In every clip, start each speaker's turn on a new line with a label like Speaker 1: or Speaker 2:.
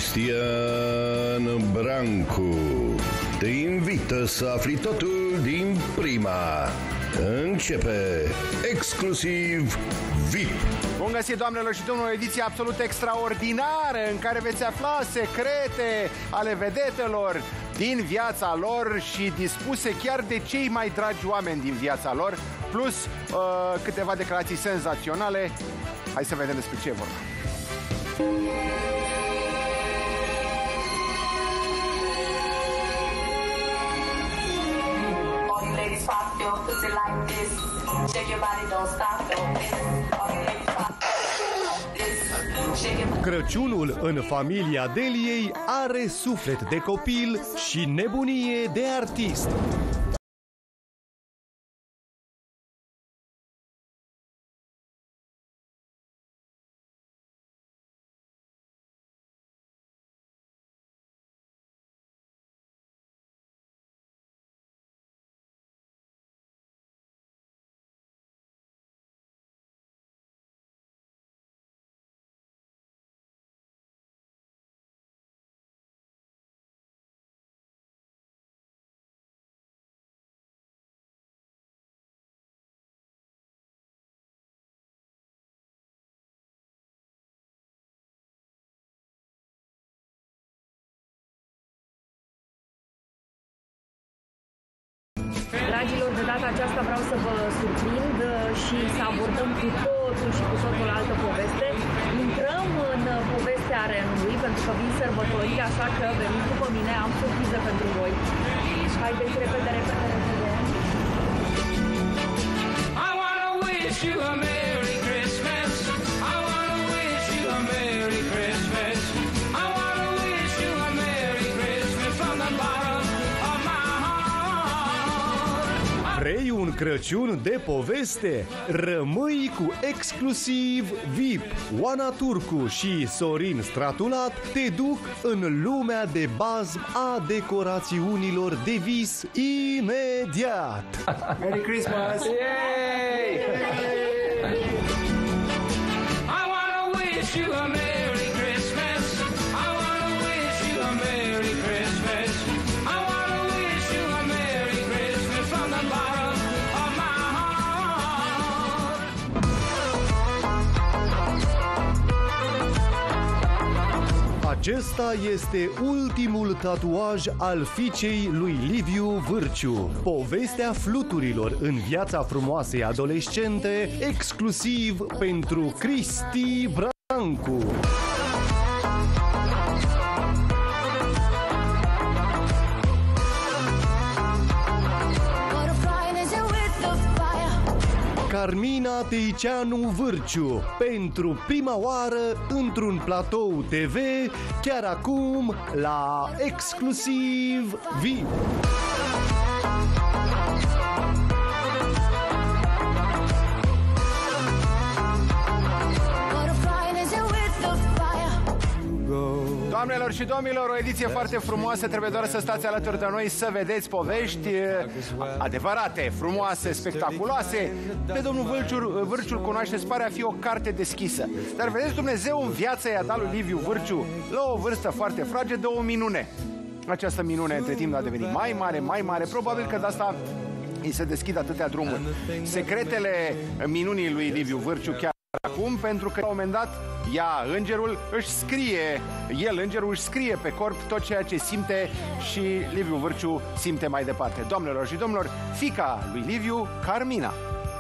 Speaker 1: Cristian Brancu te invită să afli totul din prima. Începe Exclusiv VIP.
Speaker 2: Bun găsit, doamnelor și domnilor, o ediție absolut extraordinară în care veți afla secrete ale vedetelor din viața lor și dispuse chiar de cei mai dragi oameni din viața lor, plus câteva declarații senzaționale. Hai să vedem despre ce e vorba.
Speaker 3: Crăciunul în familia Deliei are suflet de copil și nebunie de artist.
Speaker 4: Dragilor, de data aceasta vreau să vă surprind și să abordăm cu totul și cu totul altă poveste. Intrăm în povestea renului, pentru că vin sărbători, așa că veniți după mine, am surpriză pentru voi. Haideți repede, repede, repede.
Speaker 5: I wanna wish you a Merry Christmas. I wanna wish you a Merry Christmas. I wanna wish you a Merry Christmas from the bottom of my heart.
Speaker 3: Vrei un Crăciun de poveste? Rămâi cu Exclusiv VIP. Oana Turcu și Sorin Stratulat te duc în lumea de bazm a decorațiunilor de vis imediat.
Speaker 2: Merry Christmas!
Speaker 5: Yay! I wanna wish you a Merry Christmas. I wanna wish you a Merry Christmas. I wanna wish you a Merry Christmas from the bottom of my heart.
Speaker 3: Acesta este ultimul tatuaj al fiicei lui Liviu Vârciu. Povestea fluturilor în viața frumoasei adolescente, exclusiv pentru Cristi Brancu. Carmina Teicianu Vârciu, pentru prima oară într-un platou TV, chiar acum la Exclusiv VIP.
Speaker 2: Doamnelor și domnilor, o ediție foarte frumoasă. Trebuie doar să stați alături de noi să vedeți povești adevărate, frumoase, spectaculoase. Pe domnul Vârciu îl cunoașteți, pare a fi o carte deschisă. Dar vedeți, Dumnezeu în viața i-a dat lui Liviu Vârciu, la o vârstă foarte fragedă, o minune. Această minune între timp a devenit mai mare, mai mare. Probabil că de asta îi se deschid atâtea drumuri. Secretele minunii lui Liviu Vârciu chiar acum, pentru că la un moment dat îngerul își scrie pe corp tot ceea ce simte și Liviu Vârciu simte mai departe. Doamnelor și domnilor, fiica lui Liviu, Carmina.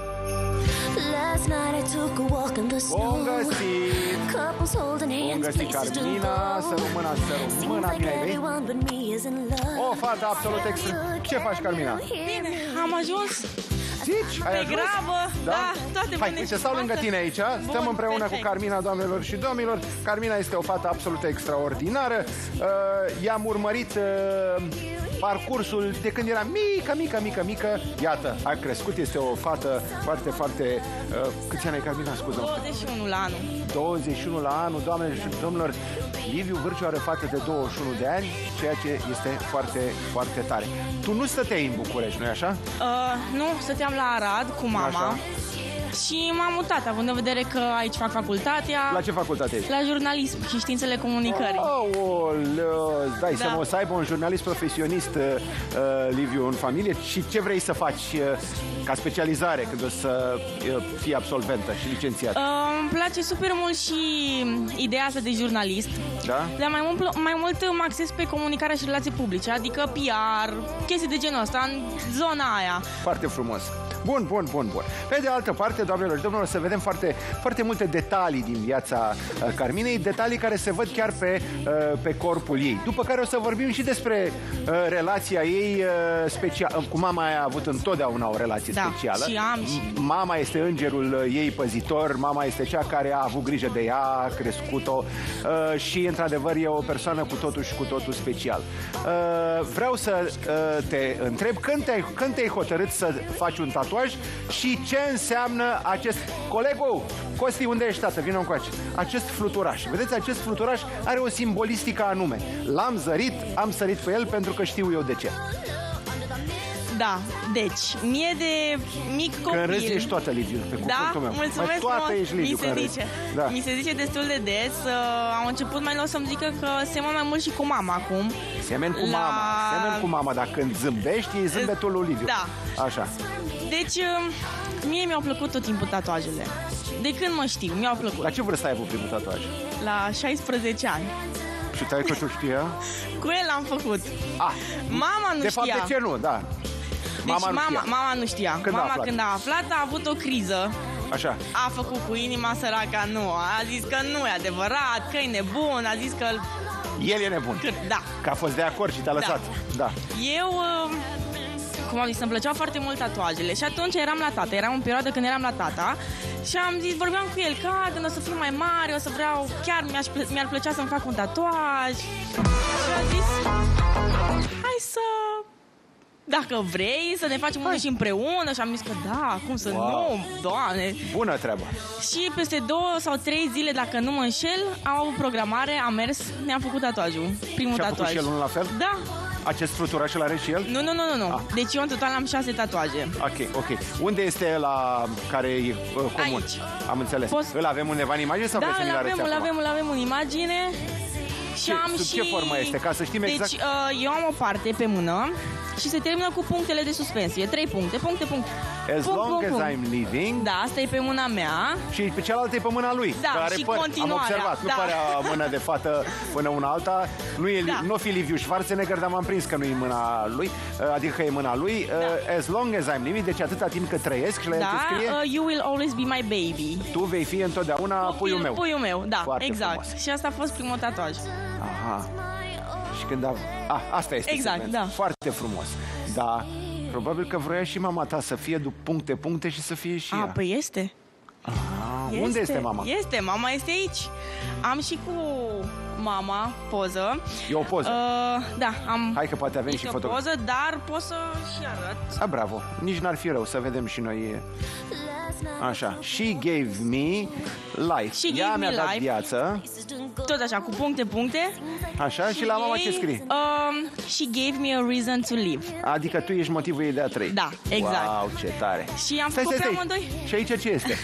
Speaker 2: Bun găsit! Bun găsit, Carmina! Sărumâna, sărumâna, bine ai venit! O fată absolut extra! Ce faci, Carmina?
Speaker 6: Bine, am ajuns.
Speaker 2: Zici? Ai ajuns?
Speaker 6: Grabă, da, toate
Speaker 2: Hai, uite, stau lângă tine aici. Stăm împreună
Speaker 6: perfect.
Speaker 2: cu Carmina, doamnelor și domnilor. Carmina este o fată absolut extraordinară. I-am urmărit parcursul de când era mică. Iată, a crescut, este o fată foarte, foarte... câți ani ai, Carmina? Scuză.
Speaker 6: 21 la anul.
Speaker 2: 21 la anul, doamnelor și domnilor. Liviu Vârciu are fată de 21 de ani, ceea ce este foarte, foarte tare. Tu nu stăteai în București, nu-i așa?
Speaker 6: Nu, stăteam la Arad cu mama.
Speaker 2: Așa.
Speaker 6: Și m-am mutat, având în vedere că aici fac facultatea.
Speaker 2: La ce facultate ești?
Speaker 6: La jurnalism și științele comunicării.
Speaker 2: Aoleu, dai
Speaker 6: Da.
Speaker 2: seama, o să aibă un jurnalist profesionist, Liviu, în familie. Și ce vrei să faci ca specializare când o să fii absolventă și licențiată?
Speaker 6: Îmi place super mult și ideea asta de jurnalist.
Speaker 2: Da?
Speaker 6: Dar mai mult mă acces pe comunicarea și relații publice, adică PR, chestii de genul ăsta, în zona aia.
Speaker 2: Foarte frumos. Bun. Pe de altă parte, doamnelor și domnilor, să vedem foarte multe detalii din viața Carminei, detalii care se văd chiar pe corpul ei. După care o să vorbim și despre relația ei specială. Cu mama a avut întotdeauna o relație specială.
Speaker 6: Și am și...
Speaker 2: Mama este îngerul ei păzitor, mama este cea care a avut grijă de ea, a crescut-o și, într-adevăr, e o persoană cu totul și cu totul special. Vreau să te întreb când te-ai hotărât să faci un tatuaj și ce înseamnă acest... Colegul, Costi, unde ești, tată? Vino încoace. Acest fluturaș. Vedeți, acest fluturaș are o simbolistică anume. L-am zărit, am sărit pe el pentru că știu eu de ce.
Speaker 6: Da, deci, mie de mic copil...
Speaker 2: Când râzi ești toată, Liviu, pe cuvântul meu.
Speaker 6: Mulțumesc
Speaker 2: toată
Speaker 6: frumos.
Speaker 2: ești, Liviu, când râzi. Da.
Speaker 6: Mi se zice destul de des. Au început mai nou să-mi zică că semăn mai mult și cu mama acum.
Speaker 2: Semeni cu mama, dar când zâmbești, e zâmbetul lui Liviu.
Speaker 6: Da.
Speaker 2: Așa.
Speaker 6: Deci, mie mi-au plăcut tot timpul tatuajele. De când mă știu, mi-au plăcut.
Speaker 2: La ce vârstă ai avut primul tatuaj?
Speaker 6: La 16 ani.
Speaker 2: Și taică tu știa?
Speaker 6: Cu el am făcut. Mama nu
Speaker 2: de
Speaker 6: știa.
Speaker 2: De fapt, de ce nu? Da.
Speaker 6: Deci mama nu știa. Mama când a aflat a avut o criză.
Speaker 2: Așa.
Speaker 6: A făcut cu inima săraca, nu. A zis că nu e adevărat, că e nebun, a zis că...
Speaker 2: El e nebun.
Speaker 6: Da.
Speaker 2: Că a fost de acord și te-a lăsat. Da.
Speaker 6: Eu... cum am zis, îmi plăceau foarte mult tatuajele și atunci eram la tata, eram în perioadă când eram la tata și am zis, vorbeam cu el că când o să fiu mai mare, o să vreau, chiar mi-ar plăcea să-mi fac un tatuaj și a zis, hai să, dacă vrei, să ne facem unul și împreună și am zis că da, cum să nu, Doamne.
Speaker 2: Bună treabă.
Speaker 6: Și peste 2 sau 3 zile, dacă nu mă înșel, am avut programare, am mers, ne-am făcut tatuajul, primul
Speaker 2: și-a
Speaker 6: tatuaj.
Speaker 2: făcut și el unul la fel?
Speaker 6: Da.
Speaker 2: Acest fluturaș îl are și el?
Speaker 6: Nu. Deci eu în total am 6 tatuaje.
Speaker 2: Ok. Unde este la care e comun?
Speaker 6: Aici.
Speaker 2: Am înțeles. Îl avem undeva în imagine sau vreți să ne-l arăți acum?
Speaker 6: îl avem în imagine. Și am
Speaker 2: sub
Speaker 6: și...
Speaker 2: ce formă este? Ca să știm exact.
Speaker 6: Deci eu am o parte pe mână și se termină cu punctele de suspensie. 3 puncte.
Speaker 2: As long as I'm living.
Speaker 6: Da, asta e pe mâna mea.
Speaker 2: Și pe cealaltă e pe mâna lui.
Speaker 6: Da,
Speaker 2: are
Speaker 6: și
Speaker 2: păr.
Speaker 6: continuarea.
Speaker 2: Am observat, nu pare mână de fată până una alta. Nu fi Liviu Schwarzenegger, dar m-am prins că nu e mâna lui. Adică că e mâna lui. As long as I'm living, deci atâta timp cât trăiesc. Și la el ce scrie?
Speaker 6: You will always be my baby.
Speaker 2: Tu vei fi întotdeauna puiul meu.
Speaker 6: Puiul meu, da,
Speaker 2: foarte
Speaker 6: exact.
Speaker 2: frumos.
Speaker 6: Și asta a fost primul tatuaj.
Speaker 2: Aha. Și când asta este
Speaker 6: exact,
Speaker 2: secvența.
Speaker 6: da.
Speaker 2: Foarte frumos. Da, probabil că vroia și mama ta să fie puncte și să fie și ea.
Speaker 6: Păi este.
Speaker 2: Unde este mama?
Speaker 6: Mama este aici. Am și cu mama poză.
Speaker 2: E o poză?
Speaker 6: Da, am.
Speaker 2: Hai că poate avem și fotografii.
Speaker 6: O poză, dar pot să și arăt.
Speaker 2: Bravo, nici n-ar fi rău să vedem și noi. Așa, she gave me life. Ea mi-a dat viață.
Speaker 6: Tot așa, cu puncte.
Speaker 2: Așa, și la mama ce scrie?
Speaker 6: She gave me a reason to live.
Speaker 2: Adică tu ești motivul ei de a trăi.
Speaker 6: Da, exact.
Speaker 2: Wow, ce tare.
Speaker 6: Și am făcut pe amândoi.
Speaker 2: Și aici ce este?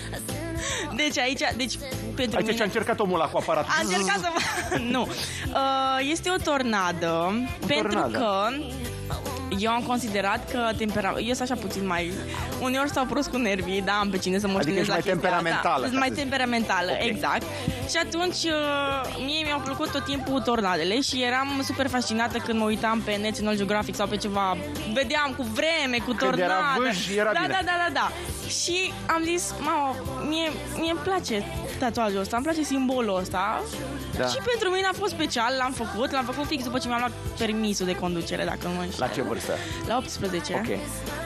Speaker 6: Deci pentru mine...
Speaker 2: ce-a încercat omul ăla cu aparatul.
Speaker 6: A încercat să... Nu. Este o tornadă. Pentru că eu am considerat că eu sunt așa puțin mai... Uneori stau prost cu nervii, da, am pe cine să mă știnez la chestia asta.
Speaker 2: temperamentală.
Speaker 6: Sunt mai temperamentală, okay. Exact. Și atunci mie mi-au plăcut tot timpul tornadele și eram super fascinată când mă uitam pe National Geographic sau pe ceva. Vedeam cu vreme, cu tornadă.
Speaker 2: Când era vâș, era bine.
Speaker 6: Da. Și am zis, mama, mie îmi place tatuajul ăsta, îmi place simbolul ăsta. Da. Și pentru mine a fost special, l-am făcut fix după ce mi-am luat permisul de conducere, dacă nu mă înșel.
Speaker 2: La ce vârstă?
Speaker 6: La 18.
Speaker 2: Ok.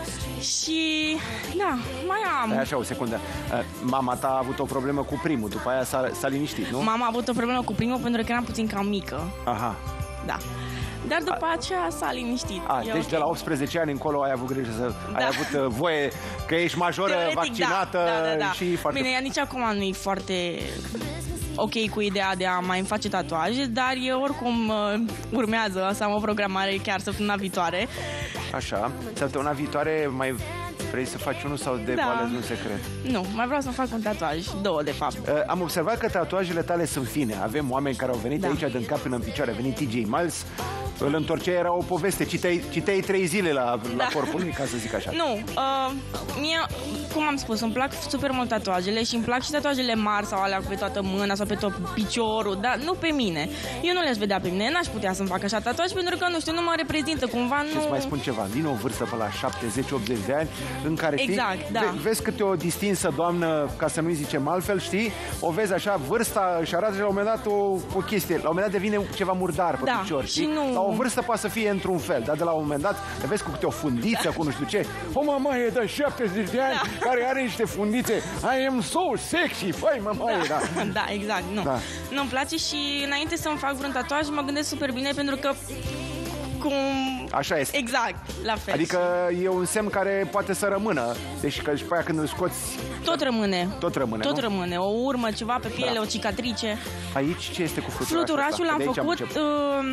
Speaker 6: Și, da, mai am.
Speaker 2: Așa, o secundă. Mama ta a avut o problemă cu primul, după aia s-a liniștit, nu?
Speaker 6: Mama a avut o problemă cu primul pentru că eram puțin cam mică.
Speaker 2: Aha.
Speaker 6: Da. Dar după aceea s-a liniștit.
Speaker 2: Deci de la 18 ani încolo ai avut grijă ai avut voie că ești majoră, teoretic, vaccinată și foarte...
Speaker 6: Bine, ea nici acum nu e foarte ok cu ideea de a mai face tatuaje, dar eu oricum urmează să am o programare chiar săptămâna viitoare.
Speaker 2: Așa, săptămâna viitoare mai Vrei să faci unul sau de
Speaker 6: Da.
Speaker 2: ales un secret?
Speaker 6: Nu, mai vreau să fac un tatuaj, 2 de fapt.
Speaker 2: Am observat că tatuajele tale sunt fine. Avem oameni care au venit
Speaker 6: Da.
Speaker 2: aici din cap până în picioare. A venit TJ Miles, îl întorcea, era o poveste. Citeai 3 zile la corpul lui, ca să zic așa.
Speaker 6: Nu, mie, cum am spus, îmi plac super mult tatuajele și îmi plac și tatuajele mari sau alea pe toată mâna sau pe tot piciorul, dar nu pe mine. Eu nu le-aș vedea pe mine, n-aș putea să-mi fac așa tatuaj pentru că, nu știu, nu mă reprezintă cumva,
Speaker 2: Și
Speaker 6: nu...
Speaker 2: îți mai spun ceva, vine o vârstă pe la 70-80 de ani în care
Speaker 6: Exact,
Speaker 2: știi,
Speaker 6: da.
Speaker 2: vezi câte o distinsă doamnă, ca să nu-i zicem altfel, știi? O vezi așa, vârsta își arată și la un moment dat o chestie. La un moment dat devine ceva murdar pe
Speaker 6: Da,
Speaker 2: picior, știi?
Speaker 6: și nu-
Speaker 2: La o vârstă poate să fie într-un fel, dar de la un moment dat te vezi cu câte o fundiță, cu nu știu ce. O mamaie de 70 de ani care are niște fundițe. I am so sexy, făi mamaie, da.
Speaker 6: Da, exact, nu.
Speaker 2: Da.
Speaker 6: Nu-mi place și înainte să-mi fac vreun tatuaj mă gândesc super bine pentru că cum...
Speaker 2: Așa este.
Speaker 6: Exact, la fel.
Speaker 2: Adică e un semn care poate să rămână. Deci că și pe aia când îl scoți,
Speaker 6: Tot rămâne.
Speaker 2: tot rămâne,
Speaker 6: Tot
Speaker 2: nu?
Speaker 6: rămâne. O urmă, ceva pe piele,
Speaker 2: Da.
Speaker 6: o cicatrice.
Speaker 2: Aici ce este cu fluturașul
Speaker 6: Fluturașul
Speaker 2: ăsta?
Speaker 6: l-am
Speaker 2: De aici am
Speaker 6: făcut
Speaker 2: început.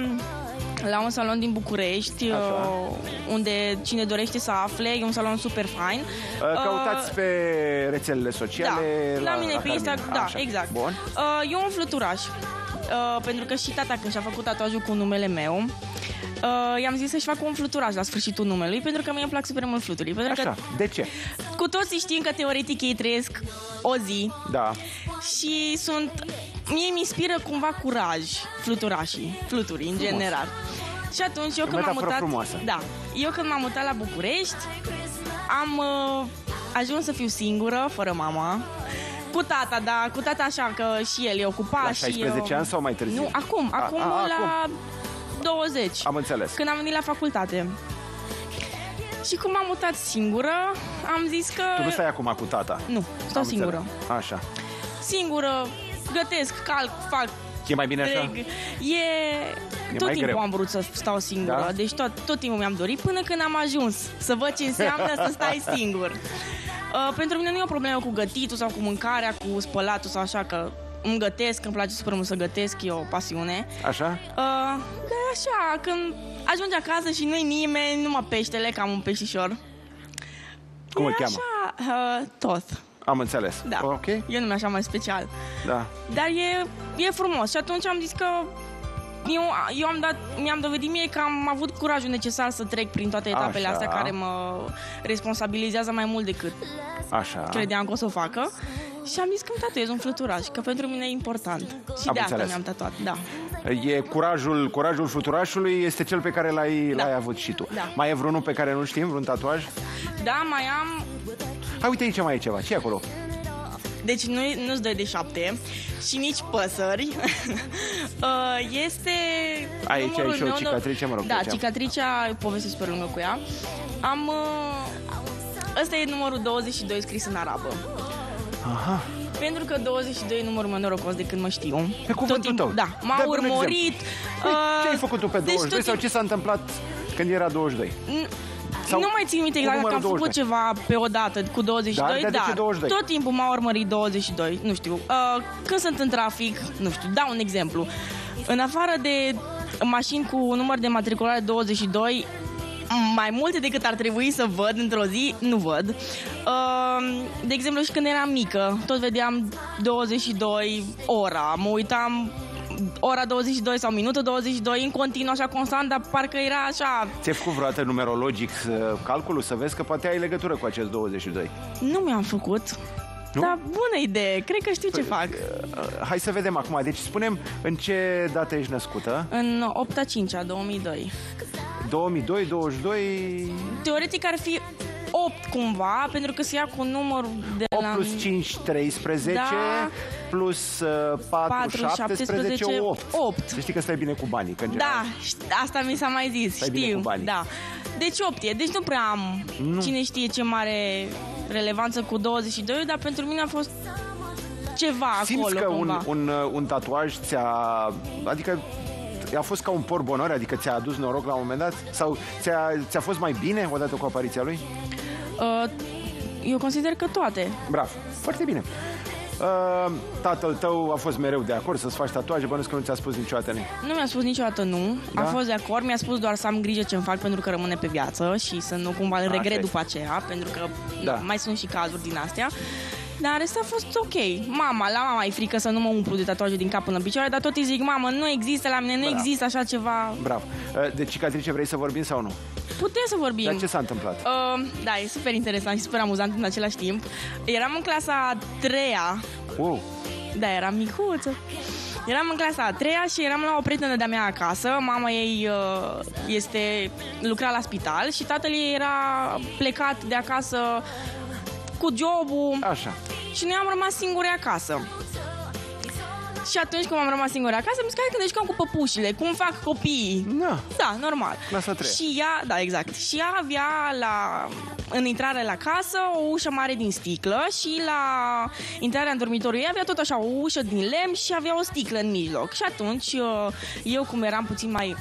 Speaker 6: la un salon din București, unde cine dorește să afle, e un salon super fain.
Speaker 2: Căutați pe rețelele sociale.
Speaker 6: Da, la mine pe
Speaker 2: Carmina.
Speaker 6: Instagram, da,
Speaker 2: Așa.
Speaker 6: exact.
Speaker 2: Bun.
Speaker 6: E un fluturaș. Pentru că și tata când și-a făcut tatuajul cu numele meu, i-am zis să-și facă un fluturaș la sfârșitul numelui, pentru că mie îmi plac super mult fluturii. Pentru
Speaker 2: Așa,
Speaker 6: că
Speaker 2: de ce?
Speaker 6: cu toții știm că teoretic ei trăiesc o zi
Speaker 2: Da.
Speaker 6: și mie mi inspiră cumva curaj fluturii în general. Și atunci eu când m-am
Speaker 2: metaforă
Speaker 6: mutat,
Speaker 2: frumoasă.
Speaker 6: da, eu când m-am mutat la București, am ajuns să fiu singură, fără mama. Cu tata, da, cu tata așa că și el e ocupat.
Speaker 2: La
Speaker 6: și
Speaker 2: 16
Speaker 6: eu...
Speaker 2: ani sau mai târziu?
Speaker 6: Nu, acum la 20.
Speaker 2: Am înțeles.
Speaker 6: Când am venit la facultate. Și cum m-am mutat singură, am zis că...
Speaker 2: Tu nu stai acum cu tata.
Speaker 6: Nu, stau
Speaker 2: Am
Speaker 6: singură.
Speaker 2: înțeles. Așa.
Speaker 6: Singură, gătesc, calc, fac,
Speaker 2: E mai bine așa?
Speaker 6: trec. Tot
Speaker 2: mai
Speaker 6: timpul
Speaker 2: greu.
Speaker 6: am vrut să stau singură.
Speaker 2: Da?
Speaker 6: Deci tot timpul mi-am dorit până când am ajuns să văd ce înseamnă să stai singur. Pentru mine nu e o problemă cu gătitul sau cu mâncarea, cu spălatul sau așa, că îmi gătesc, îmi place super mult să gătesc, e o pasiune.
Speaker 2: Așa?
Speaker 6: Dar așa, când ajungi acasă și nu-i nimeni, numai peștele, că am un peștișor.
Speaker 2: Cum îl
Speaker 6: E
Speaker 2: cheamă?
Speaker 6: Așa, tot.
Speaker 2: Am înțeles.
Speaker 6: Da.
Speaker 2: Ok?
Speaker 6: E nume așa mai special.
Speaker 2: Da.
Speaker 6: Dar e frumos și atunci am zis că eu mi-am dovedit mie că am avut curajul necesar să trec prin toate etapele
Speaker 2: Așa.
Speaker 6: astea care mă responsabilizează mai mult decât
Speaker 2: Așa.
Speaker 6: credeam că o să o facă. Și am zis că îmi tatuez un fluturaș, că pentru mine e important. Și
Speaker 2: Am
Speaker 6: de asta
Speaker 2: înțeles.
Speaker 6: mi-am tatuat, da.
Speaker 2: E curajul fluturașului este cel pe care l-ai avut și tu.
Speaker 6: Da.
Speaker 2: Mai e vreunul pe care nu știm, vreun tatuaj?
Speaker 6: Da, mai am...
Speaker 2: Hai, uite aici mai e ceva. Ce e acolo?
Speaker 6: Deci nu-ți dă de 7 și nici păsări. Este
Speaker 2: Aici
Speaker 6: numărul
Speaker 2: ai și o
Speaker 6: meu,
Speaker 2: cicatrice, mă rog,
Speaker 6: Da,
Speaker 2: pe aceea.
Speaker 6: cicatricea, poveste super lungă cu ea. Ăsta e numărul 22 scris în arabă.
Speaker 2: Aha.
Speaker 6: Pentru că 22 e numărul meu norocos de când mă știu.
Speaker 2: Pe cuvântul tău.
Speaker 6: Da, m-a
Speaker 2: Dă-mi un
Speaker 6: urmărit.
Speaker 2: Ce ai făcut tu pe 22
Speaker 6: deci
Speaker 2: sau ce s-a întâmplat când era 22? Sau
Speaker 6: Nu mai țin minte exact
Speaker 2: cu
Speaker 6: dacă am
Speaker 2: numărul
Speaker 6: făcut
Speaker 2: 22.
Speaker 6: ceva pe o dată cu 22,
Speaker 2: Dar de ce 22?
Speaker 6: tot timpul m-a urmărit 22, nu știu. Când sunt în trafic, nu știu, dau un exemplu. În afară de mașini cu număr de matriculare 22, mai multe decât ar trebui să văd într-o zi, nu văd. De exemplu, și când eram mică, tot vedeam 22 ora, mă uitam ora 22 sau minutul 22 în continuu, așa constant, dar parcă era așa...
Speaker 2: Ți-ai făcut vreodată numerologic calculul să vezi că poate ai legătură cu acest 22?
Speaker 6: Nu mi-am făcut.
Speaker 2: Nu?
Speaker 6: Dar bună idee, cred că știu ce fac.
Speaker 2: Hai să vedem acum. Deci spunem în ce dată ești născută?
Speaker 6: În 8/5/2002.
Speaker 2: 2002, 22...
Speaker 6: Teoretic ar fi 8 cumva, pentru că se ia cu numărul de
Speaker 2: 8
Speaker 6: la...
Speaker 2: plus 5, 13,
Speaker 6: Da.
Speaker 2: plus 4, 17, 8.
Speaker 6: 8.
Speaker 2: Să știi că stai bine cu banii, că în
Speaker 6: Da,
Speaker 2: general.
Speaker 6: asta mi s-a mai zis,
Speaker 2: Stai bine
Speaker 6: știu.
Speaker 2: cu banii.
Speaker 6: Da. Deci 8 e, deci nu prea am cine știe ce mare relevanță cu 22, dar pentru mine a fost ceva
Speaker 2: Simți
Speaker 6: acolo
Speaker 2: că
Speaker 6: cumva.
Speaker 2: un tatuaj adică a fost ca un porbonor, adică ți-a adus noroc la un moment dat? Sau ți-a fost mai bine odată cu apariția lui?
Speaker 6: Eu consider că toate.
Speaker 2: Bravo, foarte bine. Tatăl tău a fost mereu de acord să-ți faci tatuaje, bănuiesc că nu ți-a spus niciodată nimic.
Speaker 6: Nu mi-a spus niciodată nu,
Speaker 2: Da?
Speaker 6: a fost de acord, mi-a spus doar să am grijă ce-mi fac pentru că rămâne pe viață și să nu cumva îl
Speaker 2: Așa
Speaker 6: regret
Speaker 2: este.
Speaker 6: după aceea, pentru că
Speaker 2: Da.
Speaker 6: mai sunt și cazuri din astea. Dar asta a fost ok. La mama e frică să nu mă umplu de tatuaje din cap până în picioare, dar tot îi zic, mamă, nu există la mine, nu există așa ceva.
Speaker 2: Bravo. De cicatrice vrei să vorbim sau nu?
Speaker 6: Putem să vorbim.
Speaker 2: Dar ce s-a întâmplat?
Speaker 6: Da, e super interesant și super amuzant în același timp. Eram în clasa a 3-a.
Speaker 2: Wow.
Speaker 6: Da, eram micuță. Eram în clasa a 3-a și eram la o prietenă de-a mea acasă. Mama ei lucra la spital și tatăl ei era plecat de acasă cu jobul.
Speaker 2: Așa.
Speaker 6: Și noi am rămas singuri acasă. Și atunci când am rămas singuri acasă, mi-a zis, hai că ne jucăm cu păpușile, cum fac copiii.
Speaker 2: Da.
Speaker 6: Normal.
Speaker 2: Clasa a treia.
Speaker 6: Și ea, da, exact. Și ea avea în intrare la casă o ușă mare din sticlă și la intrarea în dormitoriu ei avea tot așa o ușă din lemn și avea o sticlă în mijloc. Și atunci eu, cum eram puțin mai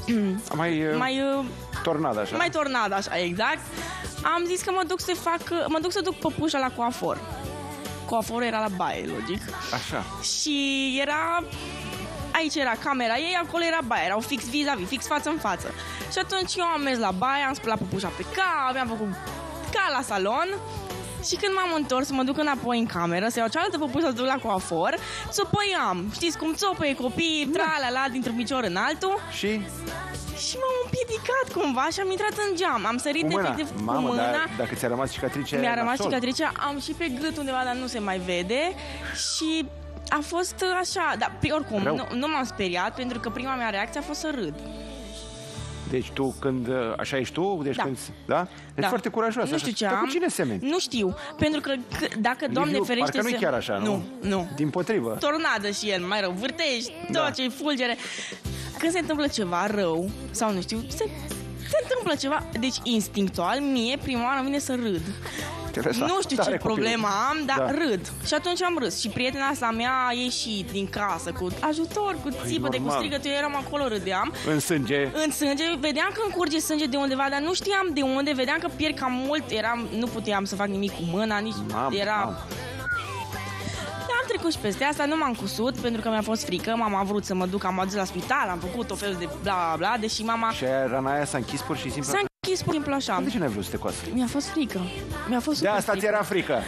Speaker 2: Tornad, așa.
Speaker 6: mai tornadă, așa, exact, am zis că mă duc să duc păpușa la coafor. Coaforul era la baie, logic.
Speaker 2: Așa.
Speaker 6: Și aici era camera ei, acolo era baia, erau fix vis-a-vis, fix față în față. Și atunci eu am mers la baie, am spălat păpușa pe cap, mi-am făcut ca la salon. Și când m-am întors să mă duc înapoi în cameră, să iau cealaltă păpușă să duc la coafor, țopăiam, știți cum țopăie copiii, tra-la-la, dintr-un picior în altul. Și m-am împiedicat cumva și am intrat în geam. Am sărit efectiv cu
Speaker 2: Mamă,
Speaker 6: mâna.
Speaker 2: dar dacă ți-a rămas cicatrice
Speaker 6: Mi-a rămas
Speaker 2: nasol.
Speaker 6: cicatricea, am și pe gât undeva, dar nu se mai vede. Și a fost așa, dar oricum, nu m-am speriat, pentru că prima mea reacție a fost să râd.
Speaker 2: Deci tu când, așa ești tu? Deci
Speaker 6: Da.
Speaker 2: când, da? Deci
Speaker 6: Da.
Speaker 2: foarte curajoasă.
Speaker 6: Nu știu ce
Speaker 2: Dar
Speaker 6: am.
Speaker 2: cu cine semeni?
Speaker 6: Nu știu, pentru că dacă, Doamne
Speaker 2: Liviu,
Speaker 6: ferește...
Speaker 2: parcă nu-i chiar așa, nu?
Speaker 6: Nu.
Speaker 2: Dimpotrivă.
Speaker 6: Tornadă și el, mai rău, vârtești,
Speaker 2: Da.
Speaker 6: tot ce-i fulgere. Când se întâmplă ceva rău, sau nu știu, se întâmplă ceva, deci instinctual, mie prima oară îmi vine să râd.
Speaker 2: Interesant.
Speaker 6: Nu știu
Speaker 2: Tare
Speaker 6: ce
Speaker 2: copil.
Speaker 6: problemă am, dar
Speaker 2: Da.
Speaker 6: râd. Și atunci am râs. Și prietena asta mea a ieșit din casă cu ajutor, cu țipăte, cu
Speaker 2: normal.
Speaker 6: strigăte. Eu eram acolo, râdeam.
Speaker 2: În sânge.
Speaker 6: În sânge, vedeam că îmi curge sânge de undeva, dar nu știam de unde, vedeam că pierd cam mult, nu puteam să fac nimic cu mâna, nici
Speaker 2: Mamă.
Speaker 6: Dar am trecut și peste asta, nu m-am cusut pentru că mi-a fost frică, mama a vrut să mă duc, am adus la spital, am făcut tot felul de bla bla, deși mama
Speaker 2: Și rana aia s-a închis pur și simplu.
Speaker 6: s-a închis pur și simplu așa.
Speaker 2: De ce n-ai vrut să te coasă?
Speaker 6: Mi-a fost frică, mi-a fost
Speaker 2: De
Speaker 6: super
Speaker 2: asta ți
Speaker 6: frică.
Speaker 2: era frică.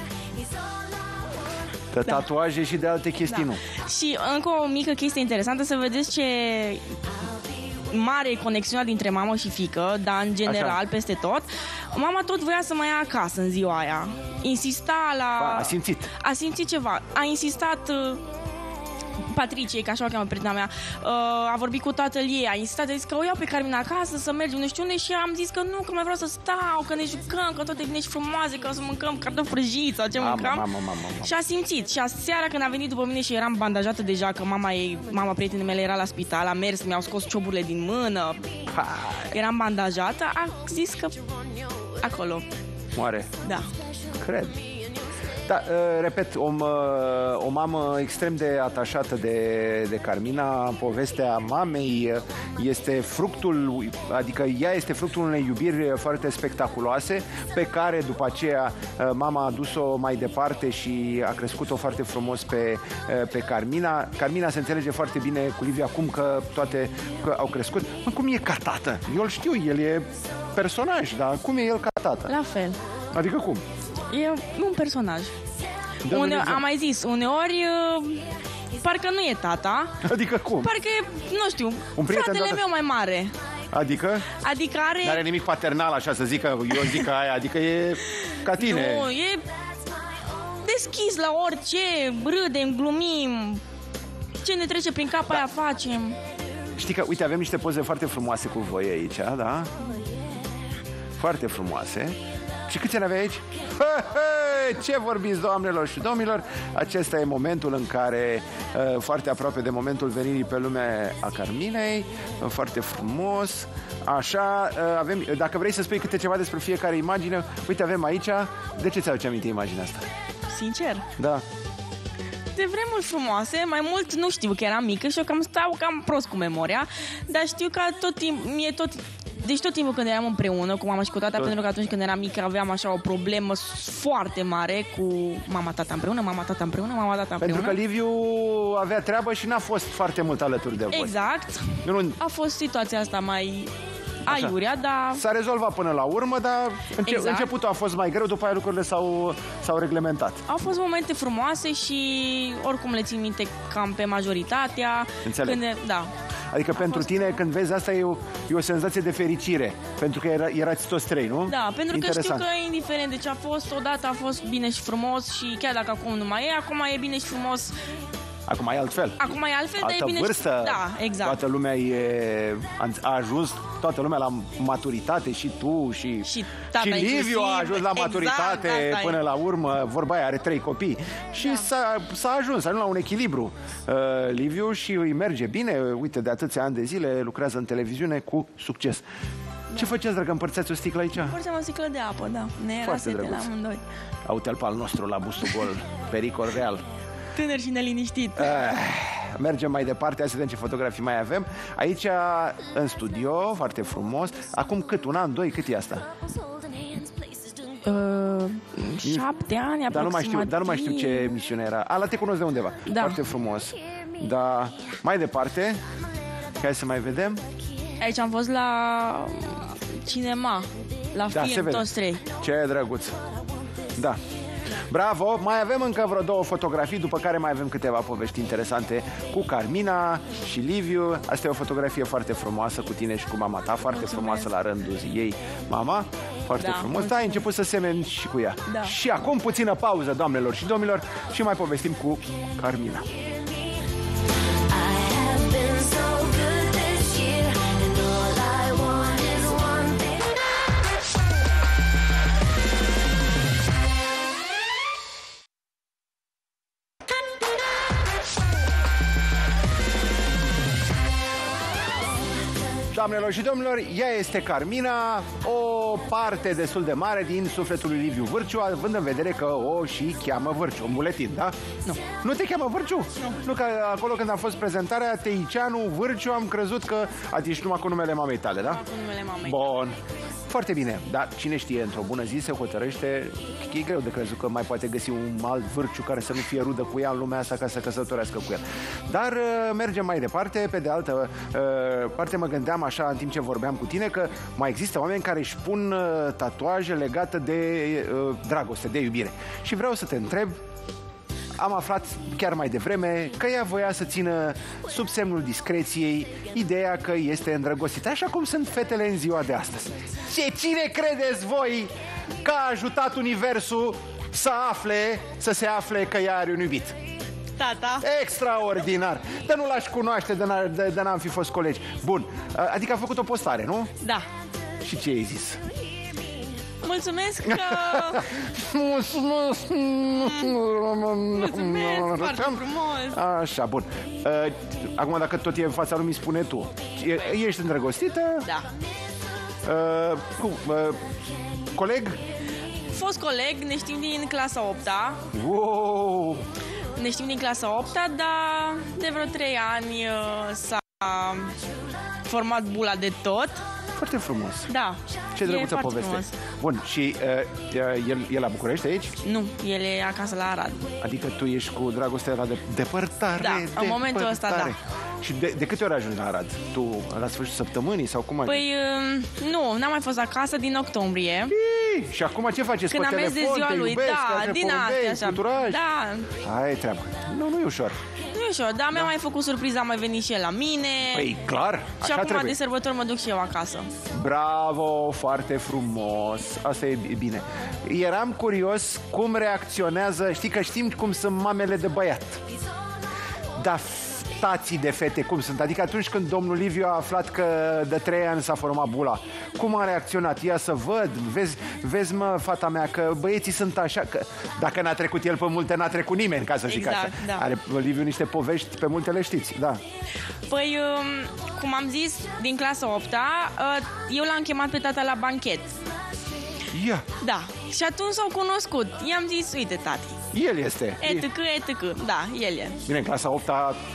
Speaker 2: De tatuaje și de alte chestii, nu.
Speaker 6: Și încă o mică chestie interesantă, să vedeți ce mare e conexiunea dintre mamă și fiică, dar în general,
Speaker 2: Așa.
Speaker 6: peste tot. Mama tot voia să mă ia acasă în ziua aia. Insista la...
Speaker 2: A simțit.
Speaker 6: A simțit ceva. A insistat... Patricie, că așa o cheamă prietena mea, a vorbit cu tatăl ei, a insistat, a zis că o iau pe Carmina acasă să mergem nu știu unde și am zis că nu, că mai vreau să stau, că ne jucăm, că toate vine și frumoase, că o să mâncăm cartofi prăjiți sau ce mâncam.
Speaker 2: Mamă.
Speaker 6: Și a simțit. Și seara când a venit după mine și eram bandajată deja, că mama prietenii mele era la spital, a mers, mi-au scos cioburile din mână, eram bandajată, a zis că acolo,
Speaker 2: Moare.
Speaker 6: da.
Speaker 2: Cred. Da, repet, o mamă extrem de atașată de Carmina. Povestea mamei este fructul, adică ea este fructul unei iubiri foarte spectaculoase, pe care după aceea mama a dus-o mai departe și a crescut-o foarte frumos pe Carmina. Carmina se înțelege foarte bine cu Liviu acum că toate au crescut. Mă, cum e ca tată? Eu îl știu, el e personaj, dar cum e el ca tată?
Speaker 6: La fel.
Speaker 2: Adică cum?
Speaker 6: E un personaj.
Speaker 2: Dă-mi un exemplu.
Speaker 6: Am mai zis, uneori parcă nu e tata,
Speaker 2: Adică cum?
Speaker 6: parcă e, nu știu,
Speaker 2: Un prieten
Speaker 6: fratele
Speaker 2: tată?
Speaker 6: meu mai mare.
Speaker 2: Adică?
Speaker 6: Adică are...
Speaker 2: N-are nimic paternal, așa să zică, eu zic aia, adică e ca tine.
Speaker 6: Nu, e deschis la orice, râdem, glumim, ce ne trece prin cap aia facem.
Speaker 2: Știi că, uite, avem niște poze foarte frumoase cu voi aici, da? Foarte frumoase. Și câți ani aveai aici? Ce vorbiți, doamnelor și domnilor? Acesta e momentul în care, foarte aproape de momentul venirii pe lume a Carminei, foarte frumos. Așa, avem, dacă vrei să spui câte ceva despre fiecare imagine, uite, avem aici. De ce ți-aduce aminte imaginea asta?
Speaker 6: Sincer,
Speaker 2: Da.
Speaker 6: de vremuri frumoase, mai mult nu știu că eram mică și eu cam stau cam prost cu memoria, dar știu că tot Deci tot timpul când eram împreună cu mama și cu tata, pentru că atunci când eram mică aveam așa o problemă foarte mare cu mama, tata împreună, mama, tata împreună, mama, tata împreună.
Speaker 2: Pentru că Liviu avea treabă și n-a fost foarte mult alături de voi.
Speaker 6: Exact. A fost situația asta mai aiurea, dar...
Speaker 2: S-a rezolvat până la urmă, dar începutul a fost mai greu, după aia lucrurile s-au reglementat.
Speaker 6: Au fost momente frumoase și oricum le țin minte cam pe majoritatea.
Speaker 2: Înțeleg.
Speaker 6: Da.
Speaker 2: Adică pentru tine, când vezi asta, e o senzație de fericire, pentru că erați toți trei, nu?
Speaker 6: Da, pentru
Speaker 2: Interesant.
Speaker 6: că știu că indiferent de ce a fost, odată a fost bine și frumos și chiar dacă acum nu mai e, acum e bine și frumos.
Speaker 2: Acum e altfel.
Speaker 6: Acum e altfel, dar e bine
Speaker 2: vârstă,
Speaker 6: și... Da, exact.
Speaker 2: Toată lumea a ajuns, toată lumea la maturitate, și tu și Liviu a ajuns la maturitate până la urmă, vorba aia, are 3 copii. Și s-a ajuns la un echilibru. Liviu și îi merge bine, uite, de atâția ani de zile lucrează în televiziune cu succes. Ce faceți, dragă? Împărțeați o sticlă aici?
Speaker 6: Împărțeam o sticlă de apă, da. Ne era sete la amândoi.
Speaker 2: Uite-l pe al nostru la bustul gol, pericol real.
Speaker 6: Tânăr și neliniștit.
Speaker 2: Mergem mai departe, hai să vedem ce fotografii mai avem. Aici, în studio, foarte frumos. Acum cât? Un an, 2? Cât e asta?
Speaker 6: 7 ani aproximativ.
Speaker 2: Dar nu mai știu ce emisiune era. La Te cunosc de undeva.
Speaker 6: Da.
Speaker 2: Foarte frumos. Da. Mai departe, hai să mai vedem.
Speaker 6: Aici am fost la cinema, la film, toți trei.
Speaker 2: Ce drăguț. Da. Bravo! Mai avem încă vreo 2 fotografii, după care mai avem câteva povești interesante cu Carmina și Liviu. Asta e o fotografie foarte frumoasă cu tine și cu mama ta, foarte frumoasă la rândul ei, mama. Foarte frumos. Da, ai început să semeni și cu ea.
Speaker 6: Da.
Speaker 2: Și acum puțină pauză, doamnelor și domnilor, și mai povestim cu Carmina. Doamnelor și domnilor, ea este Carmina, o parte destul de mare din sufletul lui Liviu Vârciu, având în vedere că o și cheamă Vârciu, un buletin, da?
Speaker 6: Nu.
Speaker 2: Nu te cheamă Vârciu? Nu, că acolo când a fost prezentarea, Teicianu, Vârciu, am crezut că ești numai cu numele mamei tale, da?
Speaker 6: Cu numele mamei.
Speaker 2: Bun. Foarte bine, dar cine știe, într-o bună zi se hotărăște, e greu de crezut că mai poate găsi un alt Vârciu care să nu fie rudă cu ea în lumea asta ca să căsătorească cu el. Dar mergem mai departe, pe de altă parte mă gândeam așa în timp ce vorbeam cu tine că mai există oameni care își pun tatuaje legate de dragoste, de iubire. Și vreau să te întreb, am aflat chiar mai devreme că ea voia să țină sub semnul discreției ideea că este îndrăgostită, așa cum sunt fetele în ziua de astăzi. Și cine credeți voi că a ajutat universul să se afle că ea are un iubit?
Speaker 6: Tata.
Speaker 2: Extraordinar. Dar nu l-aș cunoaște de n-am fi fost colegi. Bun, adică a făcut o postare, nu?
Speaker 6: Da.
Speaker 2: Și ce ai zis?
Speaker 6: Mulțumesc că... Mulțumesc, foarte frumos.
Speaker 2: Așa, bun. Acum, dacă tot e în fața lumii, spune tu. Ești îndrăgostită?
Speaker 6: Da.
Speaker 2: Coleg?
Speaker 6: Fost coleg, ne știm din clasa 8-a.
Speaker 2: Wow!
Speaker 6: Ne știm din clasa 8-a, dar de vreo 3 ani s-a format bula de tot.
Speaker 2: Foarte frumos.
Speaker 6: Da.
Speaker 2: Ce drăguță poveste. Frumos. Bun, și el la București aici?
Speaker 6: Nu, el e acasă la Arad.
Speaker 2: Adică tu ești cu dragostea la depărtare.
Speaker 6: Da, în momentul ăsta, da.
Speaker 2: Și de câte ori ajungi la Arad? Tu la sfârșitul săptămânii sau cum ai?
Speaker 6: Păi, nu, n-am mai fost acasă din octombrie.
Speaker 2: Și acum ce faceți?
Speaker 6: Când am mers de ziua lui, da, din astea, așa. Da.
Speaker 2: Ai treabă. Nu e ușor.
Speaker 6: Nu e ușor, dar mi-a mai făcut surpriza, a mai venit și el la mine.
Speaker 2: Păi, clar,
Speaker 6: și
Speaker 2: așa
Speaker 6: acum
Speaker 2: trebuie.
Speaker 6: de sărbători mă duc și eu acasă.
Speaker 2: Bravo, foarte frumos. Asta e bine. Eram curios cum reacționează, știi că știm cum sunt mamele de băiat. Dar tații de fete cum sunt? Adică atunci când domnul Liviu a aflat că de 3 ani s-a format bula, cum a reacționat? Ia să văd, vezi mă, fata mea, că băieții sunt așa, că dacă n-a trecut el pe multe, n-a trecut nimeni, ca să zic așa.
Speaker 6: Da.
Speaker 2: Are Liviu niște povești, pe multe le știți, da.
Speaker 6: Păi, cum am zis, din clasa 8-a, eu l-am chemat pe tata la banchet.
Speaker 2: Ia.
Speaker 6: Da. Și atunci s-au cunoscut. I-am zis, uite, tati.
Speaker 2: El este.
Speaker 6: Etc. Da, el e.
Speaker 2: Bine, în clasa 8-a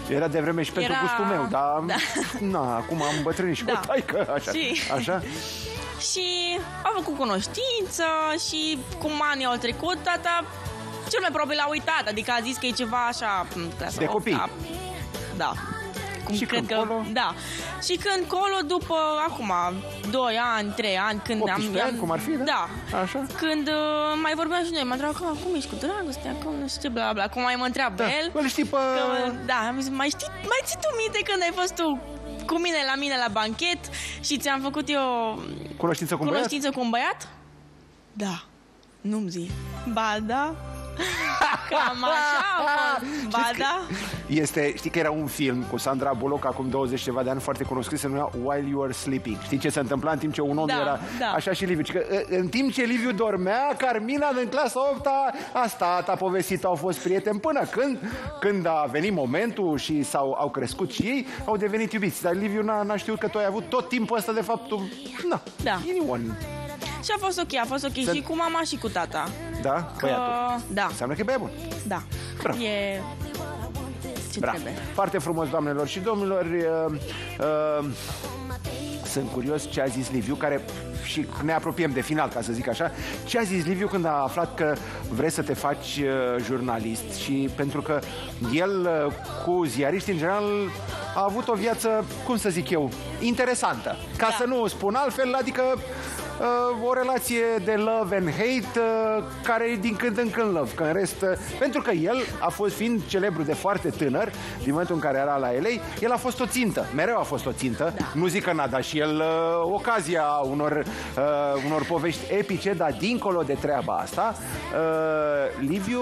Speaker 2: Era de vreme și pentru
Speaker 6: Era-
Speaker 2: gustul meu, dar
Speaker 6: Da.
Speaker 2: na, acum am îmbătrânit și
Speaker 6: Da.
Speaker 2: cu taică, așa.
Speaker 6: Și-
Speaker 2: Așa?
Speaker 6: Și am făcut cunoștință și cum anii au trecut, tata cel mai probabil a uitat, adică a zis că e ceva așa clasa
Speaker 2: De
Speaker 6: a
Speaker 2: copii.
Speaker 6: opta. Da. Cum
Speaker 2: Și
Speaker 6: cred
Speaker 2: când
Speaker 6: că,
Speaker 2: colo?
Speaker 6: da. Și când colo, după acum 2 ani, 3 ani, când
Speaker 2: 18 ani, cum ar fi, da?
Speaker 6: Da.
Speaker 2: Așa.
Speaker 6: Când mai vorbeam și noi, mă întreabă, cum ești cu dragoste, acum nu știu ce, bla bla, cum mai mă întreabă
Speaker 2: Da.
Speaker 6: el.
Speaker 2: Îl știi pe...
Speaker 6: Că, da, am zis, mai ții tu minte când ai fost tu cu mine la banchet și ți-am făcut eu
Speaker 2: Cunoștință cu un băiat?
Speaker 6: cunoștință cu un băiat? Da. Nu-mi zi. Ba da. Cam așa a fost. Ba da.
Speaker 2: Știi că era un film cu Sandra Bullock acum 20 ceva de ani foarte cunoscut, se numea While You Were Sleeping. Știi ce se întâmpla în timp ce un om
Speaker 6: Da,
Speaker 2: era
Speaker 6: da.
Speaker 2: așa și Liviu? Că în timp ce Liviu dormea, Carmina din clasa 8-a a stat, a povestit, au fost prieteni până când a venit momentul și au crescut și ei, au devenit iubiți. Dar Liviu n-a știut că tu ai avut tot timpul ăsta de fapt
Speaker 6: Da.
Speaker 2: anyone.
Speaker 6: Și a fost ok și cu mama și cu tata.
Speaker 2: Da? Băiatul.
Speaker 6: Da,
Speaker 2: Înseamnă că e băiat bun.
Speaker 6: da.
Speaker 2: Bravo.
Speaker 6: E ce
Speaker 2: Bravo.
Speaker 6: trebuie.
Speaker 2: Foarte frumos, doamnelor și domnilor. Sunt curios ce a zis Liviu, care și ne apropiem de final, ca să zic așa. Ce a zis Liviu când a aflat că vrei să te faci jurnalist? Și pentru că el, cu ziariști în general, a avut o viață, cum să zic eu, interesantă. Ca să nu spun altfel, adică o relație de love and hate care e din când în când love, că în rest, pentru că el a fost, fiind celebru de foarte tânăr, din momentul în care era la LA, el a fost o țintă, mereu a fost o țintă, nu zic că n-a dat și el ocazia unor povești epice, dar dincolo de treaba asta, Liviu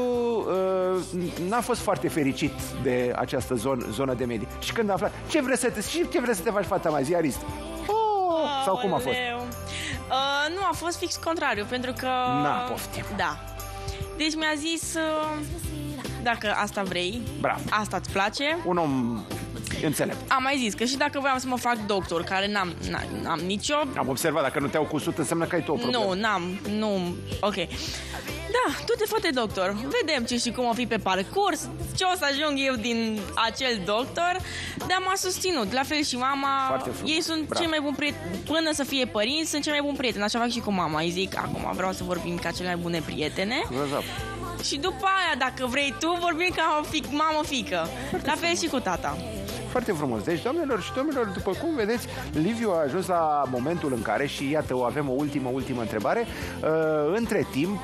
Speaker 2: n-a fost foarte fericit de această zonă de medie. Și când a aflat, ce vrei să te faci, fata mai ziarist? Sau cum a fost?
Speaker 6: Aoleu. Nu, a fost fix contrariu, pentru că...
Speaker 2: Na, poftim.
Speaker 6: Da. Deci mi-a zis, dacă asta vrei,
Speaker 2: Bravo.
Speaker 6: asta îți place,
Speaker 2: Un om înțelept.
Speaker 6: am mai zis că și dacă voiam să mă fac doctor, care n-am nicio...
Speaker 2: Am observat, dacă nu te-au cusut, înseamnă că ai tu o problemă.
Speaker 6: Nu, ok. Da, tu te fă doctor. Vedem ce și cum o fi pe parcurs, ce o să ajung eu din acel doctor, dar m-a susținut. La fel și mama.
Speaker 2: Foarte frumos.
Speaker 6: Ei sunt
Speaker 2: Bravo.
Speaker 6: cei mai buni prieteni. Până să fie părinți, sunt cei mai buni prieteni. Așa fac și cu mama. Îi zic, acum vreau să vorbim ca cele mai bune prietene.
Speaker 2: Grozav.
Speaker 6: Și după aia, dacă vrei tu, vorbim ca mamă-fică. La fel și cu tata.
Speaker 2: Foarte frumos. Deci, doamnelor și domnilor, după cum vedeți, Liviu a ajuns la momentul în care, și iată, o avem o ultimă întrebare, între timp,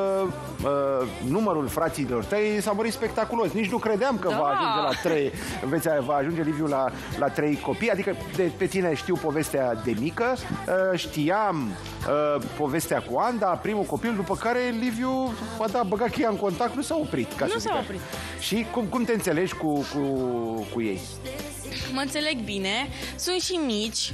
Speaker 2: numărul fraților tăi s-a mărit spectaculos. Nici nu credeam că
Speaker 6: Da.
Speaker 2: va ajunge la 3, va ajunge Liviu la 3 copii, adică pe tine știu povestea de mică, știam povestea cu Anda, primul copil, după care Liviu a băgat cheia în contact, nu s-a oprit. Ca
Speaker 6: Nu
Speaker 2: să
Speaker 6: s-a
Speaker 2: zic așa.
Speaker 6: oprit.
Speaker 2: Și cum te înțelegi cu ei?
Speaker 6: Mă înțeleg bine, sunt și mici,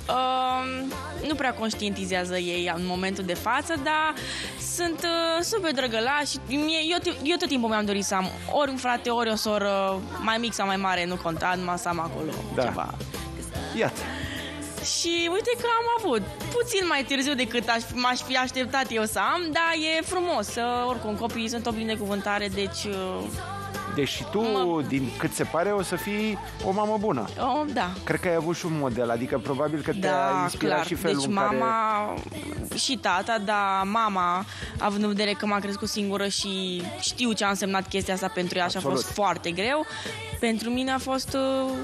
Speaker 6: nu prea conștientizează ei în momentul de față, dar sunt super drăgălași. Eu tot timpul mi-am dorit să am ori un frate, ori o soră, mai mic sau mai mare, nu conta, numai să am acolo ceva.
Speaker 2: Iată.
Speaker 6: Și uite că am avut puțin mai târziu decât m-aș fi așteptat eu să am, dar e frumos. Oricum, copiii sunt o binecuvântare, deci...
Speaker 2: Deci tu, din cât se pare, o să fii o mamă bună.
Speaker 6: Da.
Speaker 2: Cred că ai avut și un model, adică probabil că te-a inspirat
Speaker 6: clar.
Speaker 2: și felul
Speaker 6: Deci
Speaker 2: în
Speaker 6: mama și tata, dar mama, având în vedere că m-a crescut singură și știu ce a însemnat chestia asta pentru ea și a
Speaker 2: Absolut.
Speaker 6: fost foarte greu, pentru mine a fost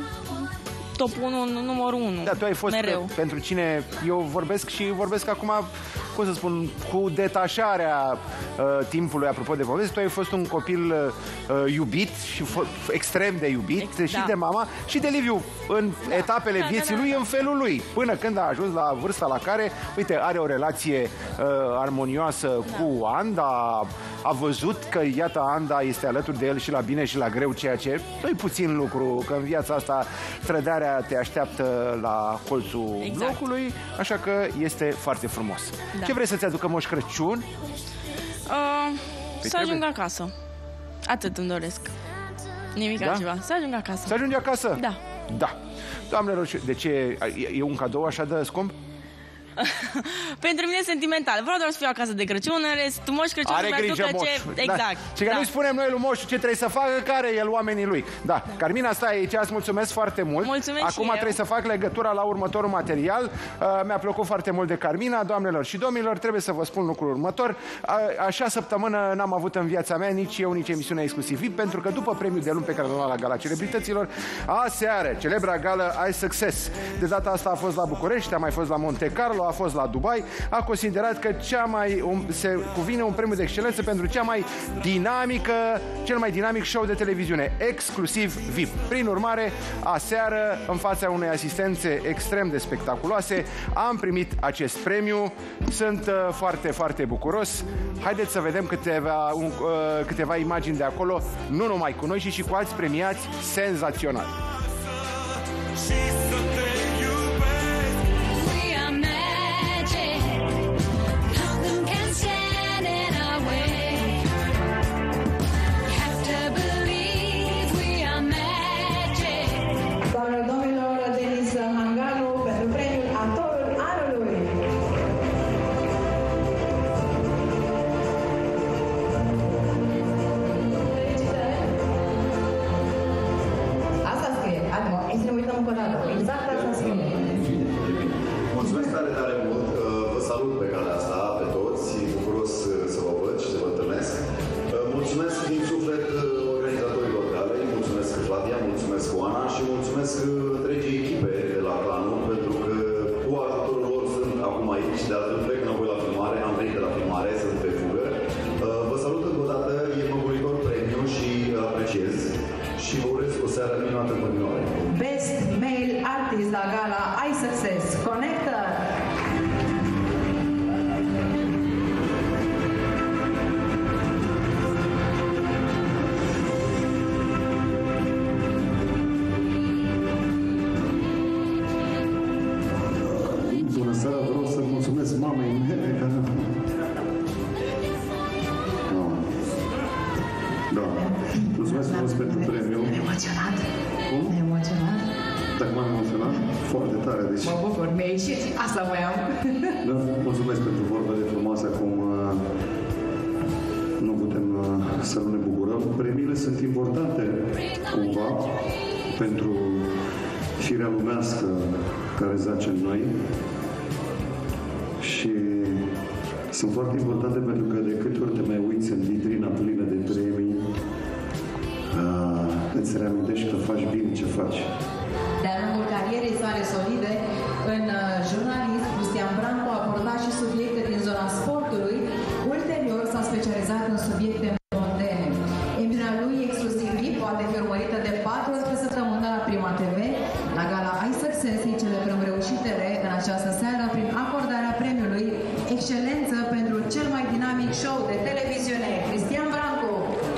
Speaker 6: top 1, numărul 1.
Speaker 2: Da, tu ai fost
Speaker 6: mereu.
Speaker 2: pentru cine eu vorbesc acum, cum să spun, cu detașarea timpului, apropo de poveste, tu ai fost un copil iubit și extrem de iubit și
Speaker 6: da.
Speaker 2: de mama și de Liviu în etapele vieții lui, în felul lui, până când a ajuns la vârsta la care, uite, are o relație armonioasă cu Anda, a văzut că, iată, Anda este alături de el și la bine și la greu, ceea ce nu-i puțin lucru, că în viața asta trădarea te așteaptă la colțul blocului, așa că este foarte frumos.
Speaker 6: Da.
Speaker 2: Ce vrei să-ți aducă Moș Crăciun?
Speaker 6: Să ajung acasă. Atât îmi doresc. Nimic altceva. Să ajung acasă.
Speaker 2: Să ajungi acasă?
Speaker 6: Da.
Speaker 2: Da. Doamnelor, de ce? E un cadou așa de scump?
Speaker 6: Pentru mine sentimental. Vreau doar să fiu acasă de Crăciun, în rest, Moș Crăciun
Speaker 2: Are
Speaker 6: să-mi
Speaker 2: grijă
Speaker 6: aducă ce...
Speaker 2: Moș.
Speaker 6: Exact.
Speaker 2: Și că nu-i spunem noi lui Moșu ce trebuie să facă, care el oamenii lui. Da. Carmina, stai aici, îți mulțumesc foarte mult.
Speaker 6: Mulțumesc.
Speaker 2: Acum
Speaker 6: și
Speaker 2: trebuie să fac legătura la următorul material. Mi-a plăcut foarte mult de Carmina, doamnelor și domnilor, trebuie să vă spun lucrul următor. Așa săptămână n-am avut în viața mea nici eu, nici emisiunea exclusiv VIP, pentru că după premiul de luni pe care l-am luat la Gala Celebrităților, aseară, celebra gală I Success. De data asta a fost la București, a mai fost la Monte Carlo, a fost la Dubai, a considerat că se cuvine un premiu de excelență pentru cea mai dinamică, cel mai dinamic show de televiziune, exclusiv VIP. Prin urmare, aseară, în fața unei asistențe extrem de spectaculoase, am primit acest premiu. Sunt foarte, foarte bucuros. Haideți să vedem câteva imagini de acolo, nu numai cu noi, ci și cu alți premiați senzaționali.
Speaker 7: Mulțumesc tare, tare mult. Vă salut pe calea asta, pe toți. Bucuros să vă văd și să vă întâlnesc. Mulțumesc din suflet organizatorilor galei, mulțumesc Flavia, mulțumesc Oana și mulțumesc întregii echipe de la Clanul, pentru că cu ajutorul lor sunt acum aici. De altfel plec înapoi la filmare, am venit de la filmare, sunt pe fugă. Vă salut încă o dată, e măguritor premiu și apreciez. Și vă urez o seară minunată în continuare.
Speaker 8: Best Male Artist la Gala I Success. Connectă!
Speaker 7: Bună seara, vreau să mulțumesc mamei mele care... Da. Mulțumesc frumos pentru premiu.
Speaker 8: Emoționat?
Speaker 7: Cum?
Speaker 8: Emoționat?
Speaker 7: Dacă m-am emoționat? Foarte tare, deci...
Speaker 8: Mă bucur, mi-a ieșit. Asta voiam.
Speaker 7: Da, mulțumesc pentru vorbele frumoase, cum nu putem să nu ne bucurăm. Premiile sunt importante, cumva, pentru firea lumească care zace în noi și sunt foarte importante pentru că de câte ori te mai uiți în vitrina plină de premii, îți reamintești că faci bine ce faci.
Speaker 8: De-a lungul carierei sale solide, în jurnalism, Cristian Branco a abordat și subiecte din zona sportului. Ulterior s-a specializat în subiecte moderne. Emisiunea lui exclusiv VIP poate fi urmărită de 4 ori pe săptămână la Prima TV. La Gala I Success îi celebrăm reușitele în această seară prin acordarea premiului Excelență pentru cel mai dinamic show de televiziune. Cristian Branco.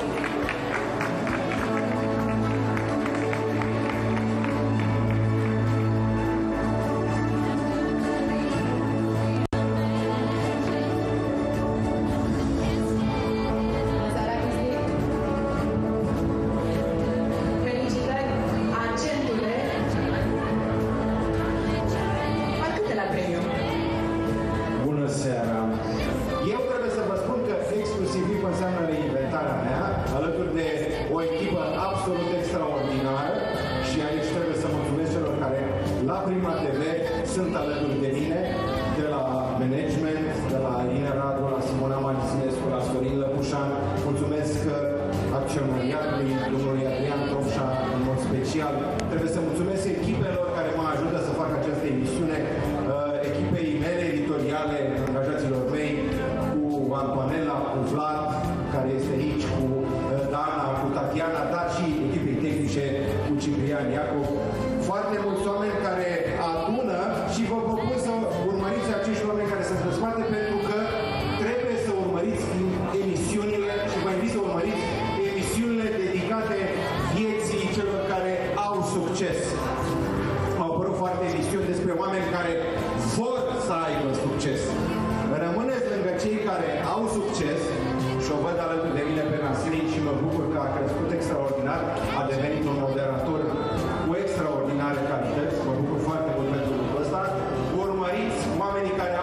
Speaker 2: Bună seara! Eu trebuie să vă spun că exclusiv VIP înseamnă reinventarea mea, alături de o echipă absolut extraordinară și aici trebuie să mulțumesc celor care la Prima TV sunt alături de mine, de la management, de la Irina Radu, la Simona Marisinescu, la Sorin Lăpușan. Mulțumesc acționariatului, domnului Adrian Tofșa, în mod special. Trebuie să mulțumesc echipelor care mă ajută să fac această emisiune, echipei mele editoriale, angajaților mei, cu Antoanela, cu Vlad, care este aici, cu Dana, cu Tatiana, dar și echipei tehnice, cu Ciprian Iacob. Foarte mulți oameni care adună și vă propun să urmăriți acești oameni care sunt în spate, pentru că trebuie să urmăriți emisiunile și vă invit să urmăriți emisiunile dedicate vieții celor care au succes. Au apărut foarte emisiuni despre oameni care vor să aibă succes. Rămâneți lângă cei care au succes și o văd alături de mine pe Naslin și mă bucur că a crescut extraordinar, a devenit un moderator cu extraordinare calități. Mă bucur foarte mult pentru lucrul ăsta. Urmăriți oamenii care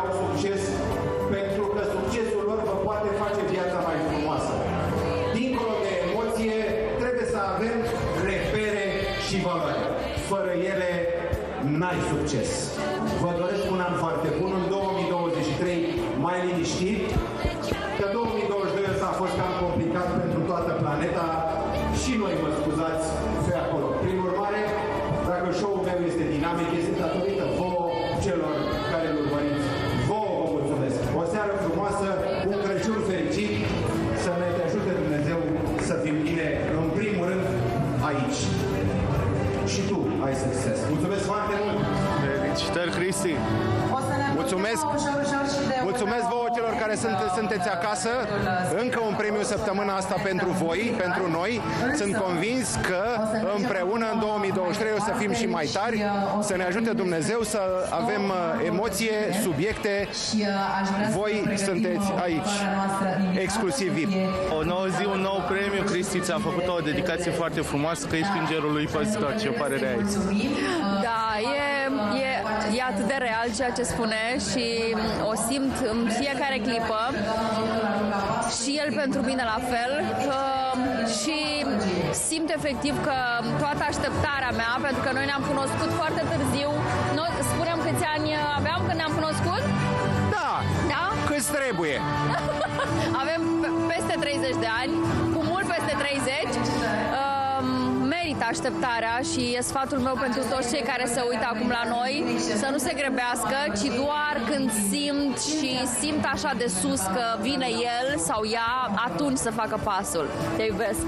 Speaker 2: an succes. Vă doresc un an foarte bun, în 2023 mai liniștit, că 2022 ăsta a fost cam complicat pentru toată planeta și noi mă scuzați pe acolo. Prin urmare, dacă show-ul meu este dinamic, este datorită vouă, celor care îl urmăriți. Vouă vă mulțumesc. O seară frumoasă, un Crăciun fericit, să ne ajute Dumnezeu să fim bine, în primul rând, aici. Și tu ai succes. Mulțumesc foarte mult!
Speaker 3: Felicitări, Cristi!
Speaker 2: Mulțumesc! Mulțumesc vouă celor care sunteți acasă. Încă un premiu săptămâna asta pentru voi, pentru noi. Sunt convins că împreună în 2023 o să fim și mai tari. Să ne ajute Dumnezeu să avem emoție, subiecte. Voi sunteți aici, exclusiv VIP.
Speaker 9: O nouă zi, un nou premiu. Cristi ți-a făcut o dedicație foarte frumoasă, că ești îngerul lui păzitor. Ce părere ai?
Speaker 10: Da, e atât de real ceea ce spune și o simt în fiecare clipă și el pentru mine la fel și simt efectiv că toată așteptarea mea, pentru că noi ne-am cunoscut foarte târziu, noi spunem câți ani aveam când ne-am cunoscut?
Speaker 2: Da,
Speaker 10: da?
Speaker 2: Câți trebuie?
Speaker 10: Avem peste 30 de ani, cu mult peste 30. Merită așteptarea și e sfatul meu pentru toți cei care se uită acum la noi să nu se grăbească, ci doar când simt așa de sus că vine el sau ea, atunci să facă pasul. Te iubesc!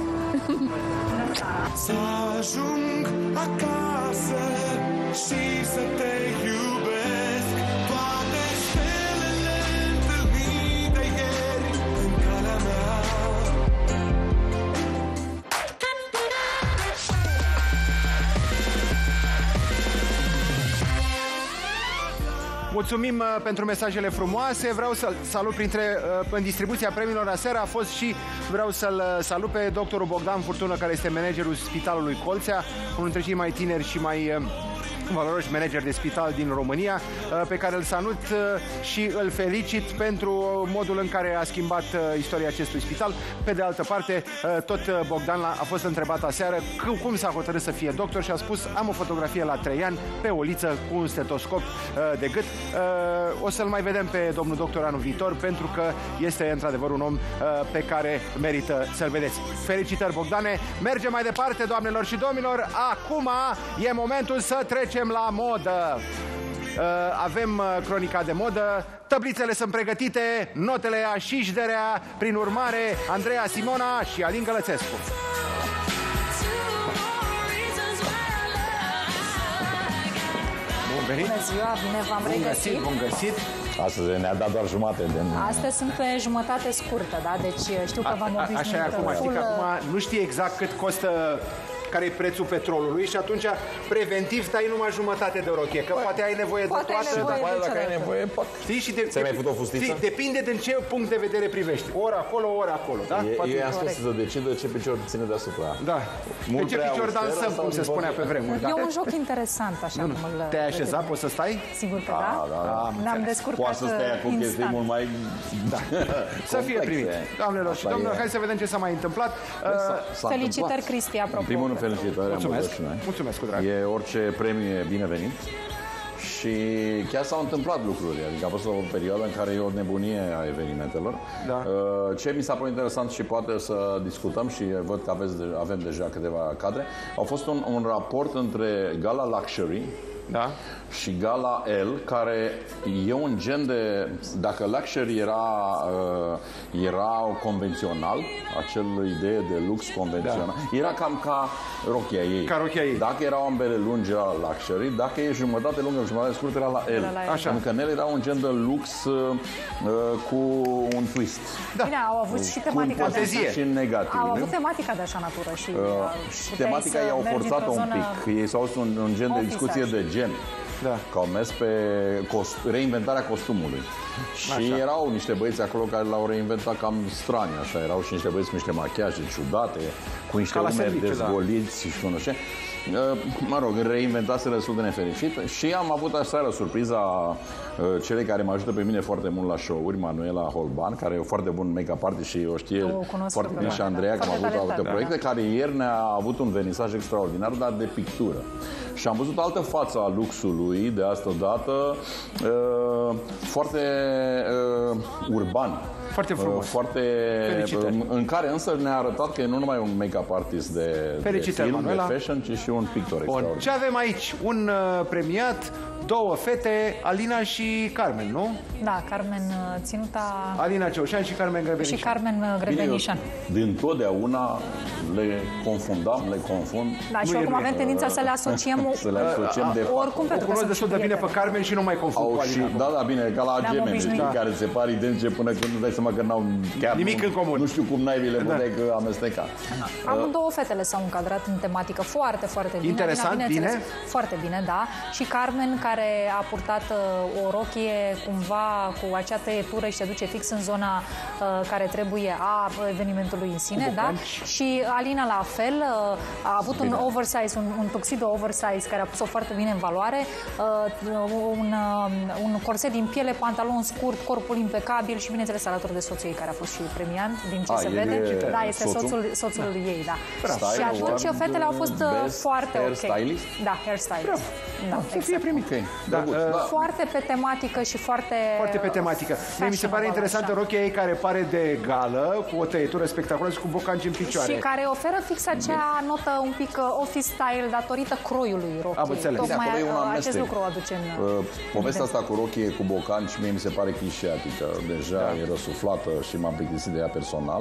Speaker 5: Să ajung acasă și să te iubesc, toate stelele întâlnite ieri în calea mea.
Speaker 2: Mulțumim pentru mesajele frumoase. Vreau să-l salut în distribuția premiilor aseară a fost și vreau să-l salut pe doctorul Bogdan Furtună, care este managerul Spitalului Colțea, unul dintre cei mai tineri și mai valoroși manageri de spital din România, pe care îl salut și îl felicit pentru modul în care a schimbat istoria acestui spital. Pe de altă parte, tot Bogdan a fost întrebat aseară cum s-a hotărât să fie doctor și a spus: am o fotografie la 3 ani pe o liță cu un stetoscop de gât. O să-l mai vedem pe domnul doctor anul viitor, pentru că este într-adevăr un om pe care merită să-l vedeți. Felicitări, Bogdane! Mergem mai departe, doamnelor și domnilor. Acum e momentul să trecem la modă. Avem cronica de modă, tablițele sunt pregătite, notele așișderea, prin urmare Andreea Simona și Alin Gălățescu. Bun venit!
Speaker 11: Bună ziua, bine v-am regăsit!
Speaker 2: Bun găsit!
Speaker 12: Astăzi ne-a dat doar jumate de...
Speaker 11: Astăzi sunt pe jumătate scurtă, da? Deci știu că v-am obișnuit.
Speaker 2: Așa e acum, știi că acum nu știi exact cât costă, care e prețul petrolului și atunci preventiv stai numai jumătate de rochie, că poate ai nevoie de toată.
Speaker 12: Dacă ai nevoie, poate.
Speaker 2: Știi? Și
Speaker 12: ți-ai mai făcut o fustiță?
Speaker 2: Depinde din ce punct de vedere privești. Ori acolo, ori acolo, da?
Speaker 12: Eu i-am spus să decidă ce picior ține deasupra.
Speaker 2: Da. Pe ce picior dansăm, cum se spunea pe vremuri.
Speaker 11: E un joc interesant, așa cum îl...
Speaker 2: Te-ai așezat? Poți să stai?
Speaker 11: Sigur că da. Ne-am descurcat
Speaker 12: poate să stai acum, că este mult mai...
Speaker 2: Să fie primit. Doamnelor și domnilor, hai să vedem ce s-a mai întâmplat.
Speaker 11: Felicitări, Cristi, apropo.
Speaker 12: În primul rând, felicitări.
Speaker 2: Mulțumesc cu drag.
Speaker 12: Orice premiu e binevenit. Și chiar s-au întâmplat lucruri. Adică a fost o perioadă în care e o nebunie a evenimentelor.
Speaker 2: Da.
Speaker 12: Ce mi s-a părut interesant și poate să discutăm, și văd că avem deja câteva cadre, a fost un raport între Gala Luxury,
Speaker 2: da,
Speaker 12: și Gala L, care e un gen de... Dacă Luxury era convențional, acel idee de lux convențional, era cam ca rochia ei.
Speaker 2: Ca rochia ei.
Speaker 12: Dacă erau ambele lungi, era Luxury. Dacă e jumătate lungă, jumătate scurtă, era la L.
Speaker 2: Așa.
Speaker 12: Pentru că L era un gen de lux cu un twist.
Speaker 11: Da. Bine, au avut și tematica de așa.
Speaker 12: Și negativ.
Speaker 11: Au avut tematica de așa natură și...
Speaker 12: și tematica i-au forțat-o un pic. Ei s-au dus un gen de discuție de gen.
Speaker 2: Da.
Speaker 12: Că au mers pe reinventarea costumului. Și așa. Erau niște băieți acolo care l-au reinventat cam strani, așa. Erau și niște băieți cu niște machiaje ciudate, cu niște umeri dezgoliți și nu știu. Mă rog, reinventase destul de nefericit. Și am avut aseară surpriza celei care mă ajută pe mine foarte mult la show-uri, Manuela Holban, care e o foarte bun make-up artist și o știe foarte bine, și Andreea, că am avut alte proiecte, care ieri ne-a avut un vernisaj extraordinar, dar de pictură. Și am văzut altă față a luxului stilului de asta dată, foarte urban.
Speaker 2: Foarte frumos.
Speaker 12: Foarte, în care însă ne-a arătat că e nu numai un make-up artist de film,
Speaker 2: Manuela.
Speaker 12: de fashion, ci și un pictor extraordinar.
Speaker 2: Ce avem aici? Un premiat, două fete, Alina și Carmen, nu?
Speaker 11: Da, Carmen ținuta...
Speaker 2: Alina Ceaușan și Carmen Grebenișan.
Speaker 11: Și Carmen Grebenișan.
Speaker 12: Din totdeauna le confundam, le confund.
Speaker 11: Da, și oricum avem tendința să le asociem,
Speaker 12: să le asociem de
Speaker 11: oricum,
Speaker 2: o cunosc destul de bine pe Carmen și nu mai confund cu Alina.
Speaker 12: Da, bine, ca la gemene, care se par identice până când nu dai seama că n-au chiar
Speaker 2: nimic în comun.
Speaker 12: Nu știu cum naibii le puteai că amesteca.
Speaker 11: Amândouă fetele s-au încadrat în tematică foarte, foarte bine.
Speaker 2: Interesant, bine?
Speaker 11: Foarte bine, da. Și Carmen, care a purtat o rochie cumva cu acea tăietură și se duce fix în zona care trebuie a evenimentului în sine, da? Și Alina la fel, a avut un oversize, un tuxedo oversize care a pus-o foarte bine în valoare, un corset din piele, pantalon scurt, corpul impecabil și bineînțeles alături de soțul ei care a fost și premiant, din ce se vede. Da, este soțul ei, da. Și atunci fetele au fost foarte ok. Da, hairstylist. Da,
Speaker 12: să fie primit.
Speaker 11: Foarte pe tematică și foarte
Speaker 2: pe tematică. Mi se pare interesantă rochia ei care pare de gală, cu o tăietură spectaculoasă și cu bocanci în picioare.
Speaker 11: Și care oferă fix acea notă un pic office style datorită croiului rochiei.
Speaker 2: Am înțeles.
Speaker 11: Tocmai acest lucru aduce în...
Speaker 12: Povestea asta cu rochie, cu bocanci, mie mi se pare clișeatică. Deja e răsuflată și m-am plictisit de ea personal.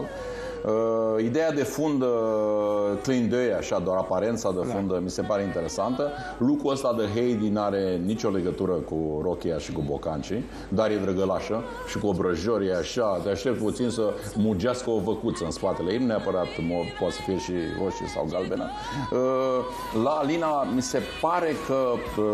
Speaker 12: Ideea de fund clean de așa, doar aparența de fund mi se pare interesantă. Lucrul ăsta de Heidi n-are nicio legătură cu rochia și cu bocancii, dar e drăgălașă și cu obrăjorii așa, te aștept puțin să mugească o văcuță în spatele ei, nu neapărat poate să fie și roșie sau galbenă. La Alina mi se pare că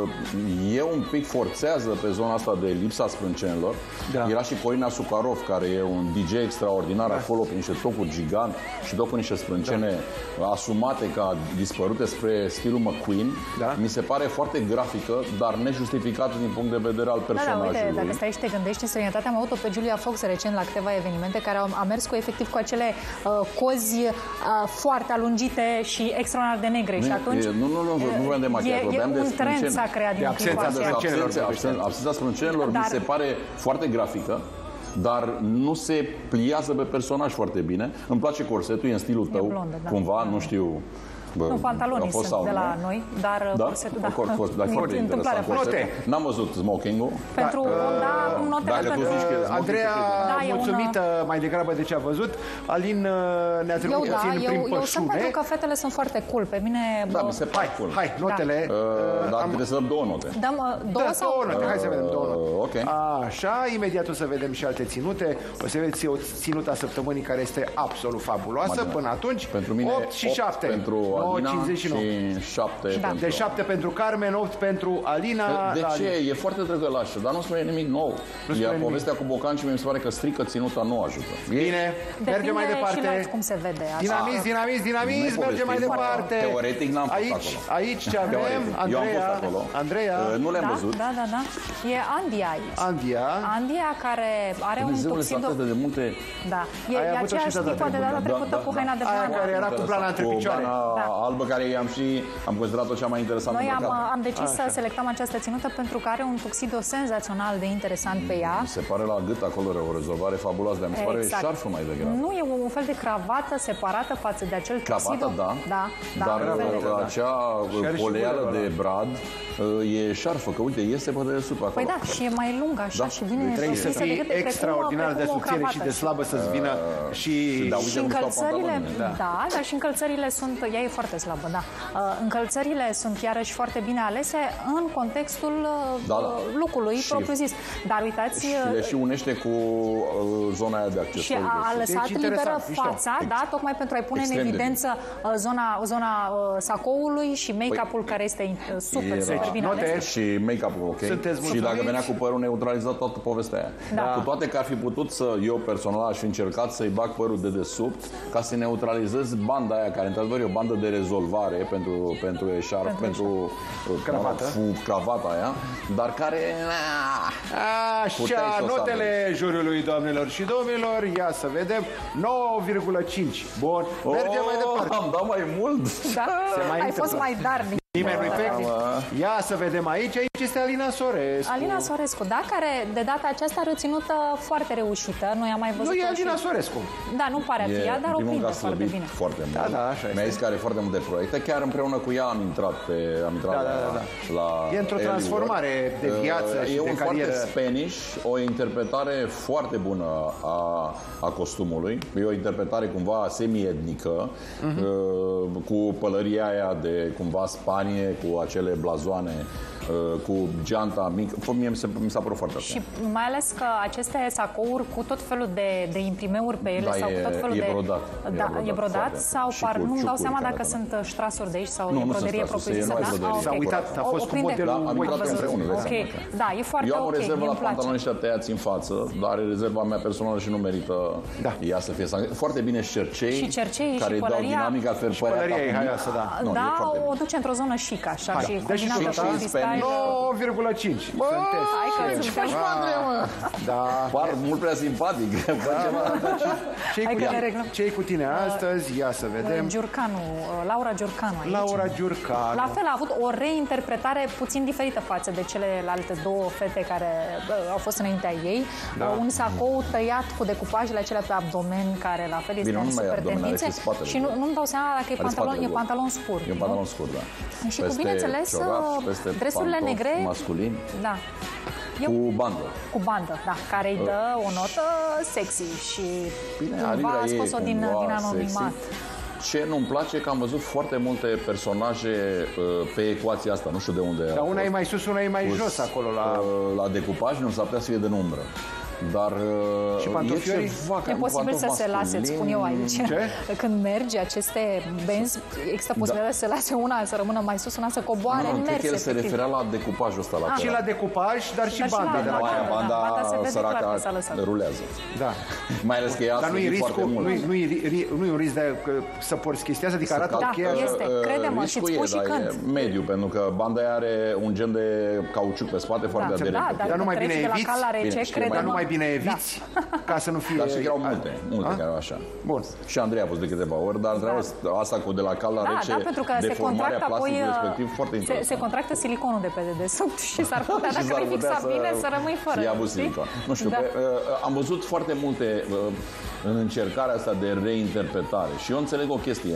Speaker 12: e un pic forțează pe zona asta de lipsa sprâncenelor. Era și Corina Sucarov, care e un DJ extraordinar acolo, prin niște tocuri gigant și tot cu niște sprâncene asumate ca dispărute spre stilul McQueen. Mi se pare foarte grafică, dar nejustificată din punct de vedere al personajului.
Speaker 11: Uite, dacă stai și te gândești în străinătate, am avut-o pe Julia Fox recent la câteva evenimente care a mers efectiv cu acele cozi foarte alungite și extraordinar de negre. Și atunci
Speaker 12: nu vrem de machiaj, vorbeam de
Speaker 11: un trend s-a creat din clipa aceea.
Speaker 12: Absența sprâncenelor mi se pare foarte grafică, dar nu se pliază pe personaj foarte bine. Îmi place corsetul, e în stilul tău,
Speaker 11: blondă,
Speaker 12: cumva, nu știu...
Speaker 11: Nu, pantalonii sunt de la noi, dar corsetul,
Speaker 12: da. Foarte interesant corsetul. N-am văzut smoking-ul.
Speaker 11: Pentru, notele pentru...
Speaker 2: Andreea, mulțumită mai degrabă de ce a văzut. Alin ne-a trecut puțin prin pășune.
Speaker 11: Eu sunt pentru că fetele sunt foarte cool. Pe mine...
Speaker 12: Da, mi se pare cool.
Speaker 2: Hai, notele.
Speaker 12: Dar trebuie să dăm două note.
Speaker 11: Dăm două sau...
Speaker 2: Hai să vedem două note.
Speaker 12: Ok.
Speaker 2: Așa, imediat o să vedem și alte ținute. O să vedeți o ținută săptămânii care este absolut fabuloasă. Până atunci, 8 și 7.
Speaker 12: Pentru Alina
Speaker 2: 59.
Speaker 12: și 7 pentru...
Speaker 2: Deci 7 pentru Carmen, 8 pentru Alina.
Speaker 12: De ce? E foarte drăgălașă, dar nu spune nimic nou. Iar povestea cu bocancii mi se pare că strică ținuta, nu ajută.
Speaker 2: Bine, mergem mai departe.
Speaker 11: Și cum se vede.
Speaker 2: Dinamism, mergem mai departe.
Speaker 12: Teoretic n-am fost acolo.
Speaker 2: Aici ce avem? Andreea.
Speaker 12: Nu le-am văzut.
Speaker 11: Da. E Andia aici. Andia care are un tuxedo...
Speaker 12: de multe...
Speaker 11: Da. E aceeași tipă de data trecută cu haina de blană.
Speaker 2: Care era cu plana între picioare.
Speaker 12: Albă, care am considerat-o cea mai interesantă.
Speaker 11: Noi am decis să selectăm această ținută pentru că are un tuxedo senzațional de interesant pe ea.
Speaker 12: Mi se pare la gât acolo o rezolvare fabuloasă, dar mi se pare șarfă mai degrabă.
Speaker 11: Nu, e un fel de cravată separată față de acel tuxedo.
Speaker 12: Da. Dar acea poleală de brad e șarfă, că uite, iese pe dedesubt acolo.
Speaker 11: Păi da, și e mai lungă așa și vine...
Speaker 2: Trebuie să fii extraordinar de subțire și de slabă să-ți vină și
Speaker 11: încălțările... Da, dar și încălțările sunt... Ea e foarte slabă, da. Încălțările sunt iarăși foarte bine alese în contextul look-ului propriu-zis. Dar uitați...
Speaker 12: Și le și unește cu zona aia de accesorii.
Speaker 11: Și a lăsat liberă fața, da, tocmai pentru a-i pune în evidență zona sacoului și make-up-ul care este super bine ales.
Speaker 12: Și make-up-ul, ok? Și dacă venea cu părul neutralizat, toată povestea aia. Cu toate că ar fi putut să, eu personal aș fi încercat să-i bag părul de desubt ca să neutralizez banda aia, care într-adevăr e o bandă de rezolvare pentru eșarf, pentru cravata aia, dar care...
Speaker 2: Așa, notele juriului, doamnelor și domnilor, ia să vedem, 9,5. Bun, mergem mai departe.
Speaker 12: Am dat mai mult.
Speaker 11: Da, ai fost mai darnic.
Speaker 2: Nimeni nu-i fake. Ia să vedem aici. Aici este Alina Sorescu.
Speaker 11: Alina Sorescu, da, care de data aceasta a reținut foarte reușită. Noi am mai văzut.
Speaker 2: Nu e Alina Sorescu.
Speaker 11: Da, nu pare a fi ea, dar o prinde foarte bine.
Speaker 12: Foarte mult.
Speaker 2: Da, da, așa
Speaker 12: Mi-a zis că are foarte multe proiecte. Chiar împreună cu ea am intrat la
Speaker 2: E într-o transformare de viață și de carieră.
Speaker 12: E un foarte Spanish, o interpretare foarte bună a costumului. E o interpretare cumva semi-etnică, cu pălăria aia de cumva Spanie, cu acele blazoane, cu geanta mică. Mie mi s-a părut foarte
Speaker 11: Și mai ales că aceste sacouri cu tot felul de imprimeuri pe ele,
Speaker 12: da,
Speaker 11: sau cu tot felul de...
Speaker 12: brodat.
Speaker 11: Da, e brodat sau nu-mi dau seama dacă sunt ștrasuri de aici sau e broderie propriu-zisă, da?
Speaker 2: S-a uitat, a fost cu modelul.
Speaker 12: Am intrat împreună.
Speaker 11: Da, e foarte ok.
Speaker 12: Eu am o rezervă la pantaloni ăștia tăiați în față, dar e rezerva mea personală și nu merită ea să fie foarte bine cercei.
Speaker 11: Și cercei
Speaker 12: care
Speaker 11: și
Speaker 12: dau
Speaker 11: pălăria.
Speaker 12: dinamica,
Speaker 2: pălăria e haioasă, da.
Speaker 11: Da, o duce într-o zonă chic, așa, și combinată cu cristal.
Speaker 2: 9,5. Sunteți.
Speaker 11: Hai că suntem.
Speaker 2: Da.
Speaker 12: Par mult prea simpatic.
Speaker 2: Ce-i cu tine astăzi? Ia să vedem.
Speaker 11: Giurcanu, Laura Giurcanu aici.
Speaker 2: Laura Giurcanu.
Speaker 11: La fel, a avut o reinterpretare puțin diferită față de celelalte două fete care au fost înaintea ei. Un sacou tăiat cu decupajele acelea pe abdomen, care la fel este în super tendințe. Și nu-mi dau seama dacă e pantalon scurt.
Speaker 12: E un pantalon scurt, da.
Speaker 11: Și cu, bineînțeles, dresurile negre.
Speaker 12: Masculin.
Speaker 11: Da.
Speaker 12: Cu bandă.
Speaker 11: Cu bandă, da, care îi dă o notă sexy și cumva a scos-o din anonimat.
Speaker 12: Ce nu-mi place că am văzut foarte multe personaje pe ecuația asta, nu știu de unde.
Speaker 2: Dar una e mai sus, una e mai jos acolo
Speaker 12: la decupaj, nu s-ar putea să fie de umbră. Dar
Speaker 2: și pantofiorii?
Speaker 11: E posibil să se lase, îți spun eu aici.
Speaker 2: Ce?
Speaker 11: Când mergi, aceste benzi, există posibilitatea să se lase una să rămână mai sus, una să coboare în mers.
Speaker 12: Cred că el se referea la decupajul ăsta.
Speaker 2: Și la decupaj, dar și banda.
Speaker 12: Banda săraca rulează.
Speaker 2: Da.
Speaker 12: Mai ales că ea
Speaker 2: dar nu-i riscul, nu-i un risc de să porți chestia asta, adică arată ok.
Speaker 11: Da, este, crede-mă, și-ți spui și când.
Speaker 12: E mediu, pentru că banda aia are un gen de cauciuc pe spate foarte aderent.
Speaker 2: Dar nu mai bine eviți, dar nu mai bine eviți, ca să nu fie...
Speaker 12: Dar și erau multe care au așa.
Speaker 2: Bun.
Speaker 12: Și Andrei a fost de câteva ori, dar asta cu de la cald la rece, deformarea plasticului respectiv, foarte interesant.
Speaker 11: Se contractă siliconul de pe dedesubt și s-ar putea, dacă nu-i fixa bine, să rămâi fără.
Speaker 12: Să ia avut silicon. Nu știu, am văzut foarte multe în încercarea asta de reinterpretare și eu înțeleg o chestie.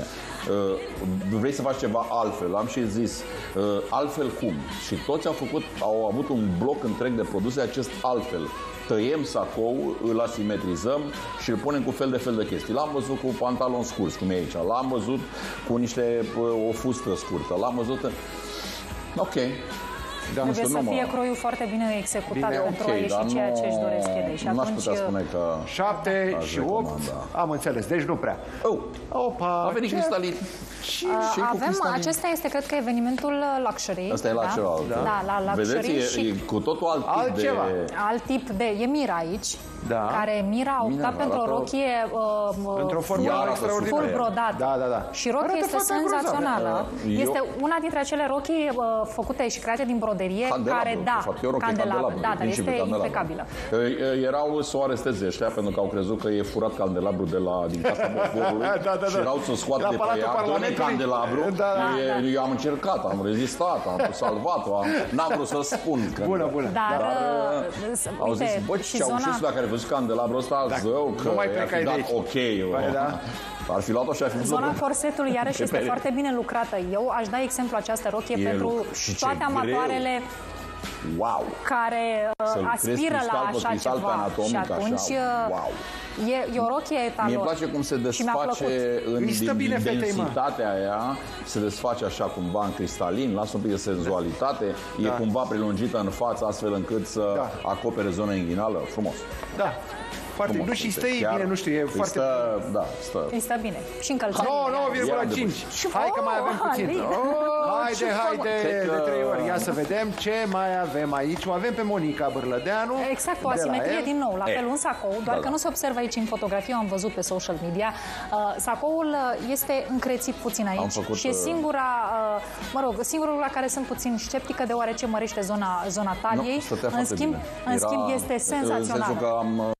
Speaker 12: Vrei să faci ceva altfel, am și zis altfel cum? Și toți au avut un bloc întreg de produse acest altfel. Tăiem sacou, îl asimetrizăm și îl punem cu fel de chestii. L-am văzut cu pantaloni scurți, cum e aici. L-am văzut cu o fustă scurtă. L-am văzut... Ok.
Speaker 11: Da, trebuie să fie croiul foarte bine executat pentru a ieși ceea ce își doresc ele. Și
Speaker 12: nu aș putea spune că...
Speaker 2: 7 și 8, am înțeles, deci nu prea. Opa!
Speaker 12: A venit Cristalin.
Speaker 11: Acesta este, cred că, evenimentul Luxury.
Speaker 12: Asta e Luxury.
Speaker 11: Da, la Luxury.
Speaker 12: Vedeți, e cu totul
Speaker 11: alt tip de... E Mira aici, care Mira a optat pentru o rochie
Speaker 2: într-o formă extraordinară.
Speaker 11: Full brodat.
Speaker 2: Da.
Speaker 11: Și rochia este senzațională. Este una dintre acele rochii făcute și create din broderie, care, candelabru. Da, dar este impecabilă.
Speaker 12: Erau să o aresteze ăștia, pentru că au crezut că e furat candelabru din casa poporului și erau să scoată de pe ea, doamne, candelabru. Eu am încercat, am rezistat, am salvat-o, n-am vrut să spun.
Speaker 2: Bună.
Speaker 11: Dar,
Speaker 12: au zis, bă, Ceaușescu, dacă ai văzut candelabru ăsta, zău, că ar fi dat ok. Ar fi luat-o și ar fi
Speaker 11: zona corsetului, iarăși, este foarte bine lucrată. Eu aș da exemplu această rochie pentru toate amatoarele care aspiră la așa ceva. Și atunci e o rochie etalon.
Speaker 12: Mie place cum se desface în densitatea aia, se desface așa cumva în cristalin, lasă un pic de senzualitate, e cumva prelungită în față astfel încât să acopere zona inghinală. Frumos.
Speaker 2: Da. Foarte bine. Și stă bine, nu știu, e foarte...
Speaker 12: Stă.
Speaker 11: Îi stă bine. Și încălțare.
Speaker 2: 9,5. Hai că mai avem puțin. Haide, de 3 ori. Ia să vedem ce mai avem aici. O avem pe Monica Bârlădeanu.
Speaker 11: Exact, o asimetrie din nou. La fel, un sacou, doar că nu se observă aici în fotografie, am văzut pe social media. Sacoul este încrețit puțin aici și e singurul la care sunt puțin sceptică, deoarece mărește zona taliei. În schimb, este senzațional.
Speaker 12: În sensul că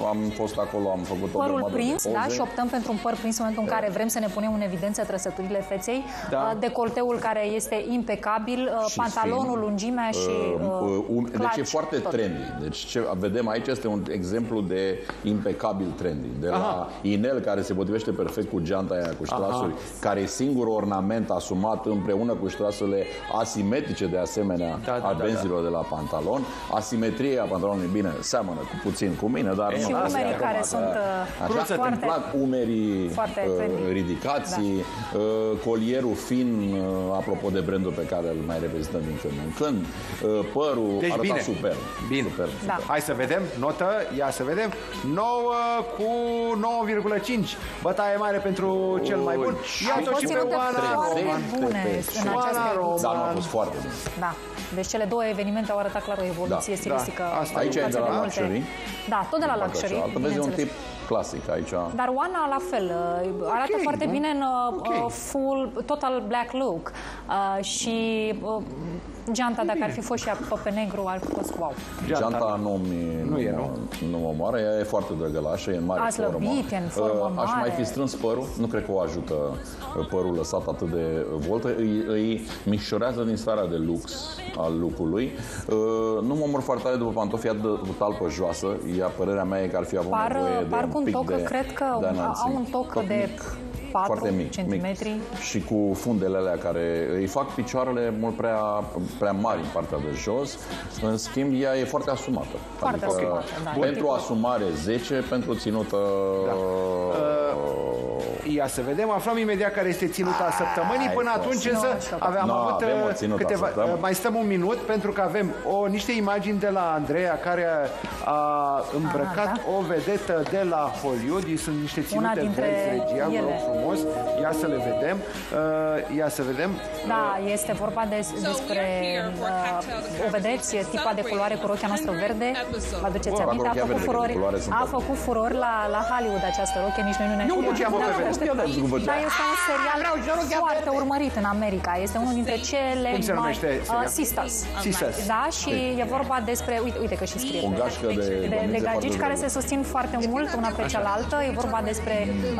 Speaker 12: am fost acolo, am făcut o
Speaker 11: părul
Speaker 12: grămadă de
Speaker 11: prins,
Speaker 12: poze.
Speaker 11: da, și optăm pentru un păr prins în momentul în care vrem să ne punem în evidență trăsăturile feței,
Speaker 2: Da.
Speaker 11: decolteul care este impecabil, pantalonul,
Speaker 12: fin.
Speaker 11: lungimea și
Speaker 12: Deci e foarte
Speaker 11: tot.
Speaker 12: trendy. Deci ce vedem aici este un exemplu de impecabil trendy. De la inel, care se potrivește perfect cu geanta aia, cu ștrasuri, care e singurul ornament asumat împreună cu ștrasurile asimetrice de asemenea a benzilor de la pantalon. Asimetria pantalonului, bine, seamănă cu puțin cu mine, dar
Speaker 11: și umerii care sunt
Speaker 12: așa,
Speaker 11: foarte,
Speaker 12: îmi plac umerii
Speaker 11: trendy.
Speaker 12: ridicați, colierul fin, apropo de brandul pe care îl mai reprezentăm din când în când, părul
Speaker 2: Deci
Speaker 12: arăta
Speaker 2: bine.
Speaker 12: superb.
Speaker 2: Bine.
Speaker 12: Superb.
Speaker 11: Da.
Speaker 2: Hai să vedem, notă, ia să vedem. 9 cu 9,5. Bătaie mare pentru cel mai bun. Iată și pe
Speaker 11: ținute
Speaker 2: Oana
Speaker 11: foarte
Speaker 2: Roman.
Speaker 11: bune în această ediție.
Speaker 12: Da, nu a fost foarte bine.
Speaker 11: Da. Deci cele două evenimente au arătat clar o evoluție stilistică.
Speaker 2: Asta
Speaker 12: aici e
Speaker 11: față
Speaker 12: de la
Speaker 11: multe.
Speaker 12: Luxury.
Speaker 11: Da, tot de la Luxury.
Speaker 12: Altă vezi un
Speaker 11: bineînțeles.
Speaker 12: tip clasic aici.
Speaker 11: Dar Oana la fel, arată foarte bine în full, total black look. Și geanta, dacă ar fi fost și pe negru, ar fi fost wow.
Speaker 12: Geanta nu mă moare, ea e foarte drăgălașă, e în mare
Speaker 11: A slăbit, e în formă
Speaker 12: Aș
Speaker 11: mare.
Speaker 12: mai fi strâns părul, nu cred că o ajută părul lăsat atât de voltă, îi micșorează din starea de lux al look-ului. Nu mă omor foarte tare după pantofii cu talpă joasă, părerea mea e că ar fi avut nevoie de
Speaker 11: Par cu
Speaker 12: un
Speaker 11: un
Speaker 12: pic
Speaker 11: toc,
Speaker 12: de
Speaker 11: cred că
Speaker 12: înălțime.
Speaker 11: au un toc de
Speaker 12: mic.
Speaker 11: 4
Speaker 12: Foarte mic,
Speaker 11: centimetri.
Speaker 12: Și cu fundele alea care îi fac picioarele mult prea mari în partea de jos. În schimb, ea e foarte asumată.
Speaker 11: Foarte asumată, da.
Speaker 12: Pentru asumare 10, pentru ținută...
Speaker 2: Ia să vedem, aflăm imediat care este ținuta săptămânii. Până atunci însă avem avut câteva... Mai stăm un minut pentru că avem niște imagini de la Andreea care a îmbrăcat o vedetă de la Hollywood. Sunt niște ținute verzi, regia, vă rog frumos. Ia să le vedem. Ia să vedem.
Speaker 11: Da, este vorba despre o vedeți, tipa de culoare cu rochia noastră verde. Vă aduceți aminte? A făcut furori la Hollywood această rochie, nici noi nu ne știam. Da, este un serial foarte urmărit în America. Este unul dintre cele
Speaker 2: Cum se numește serial?
Speaker 11: Sisters. Da, și e vorba despre, uite că și scrie.
Speaker 12: O gașcă
Speaker 11: de gagici care se susțin foarte mult una pe cealaltă. E vorba despre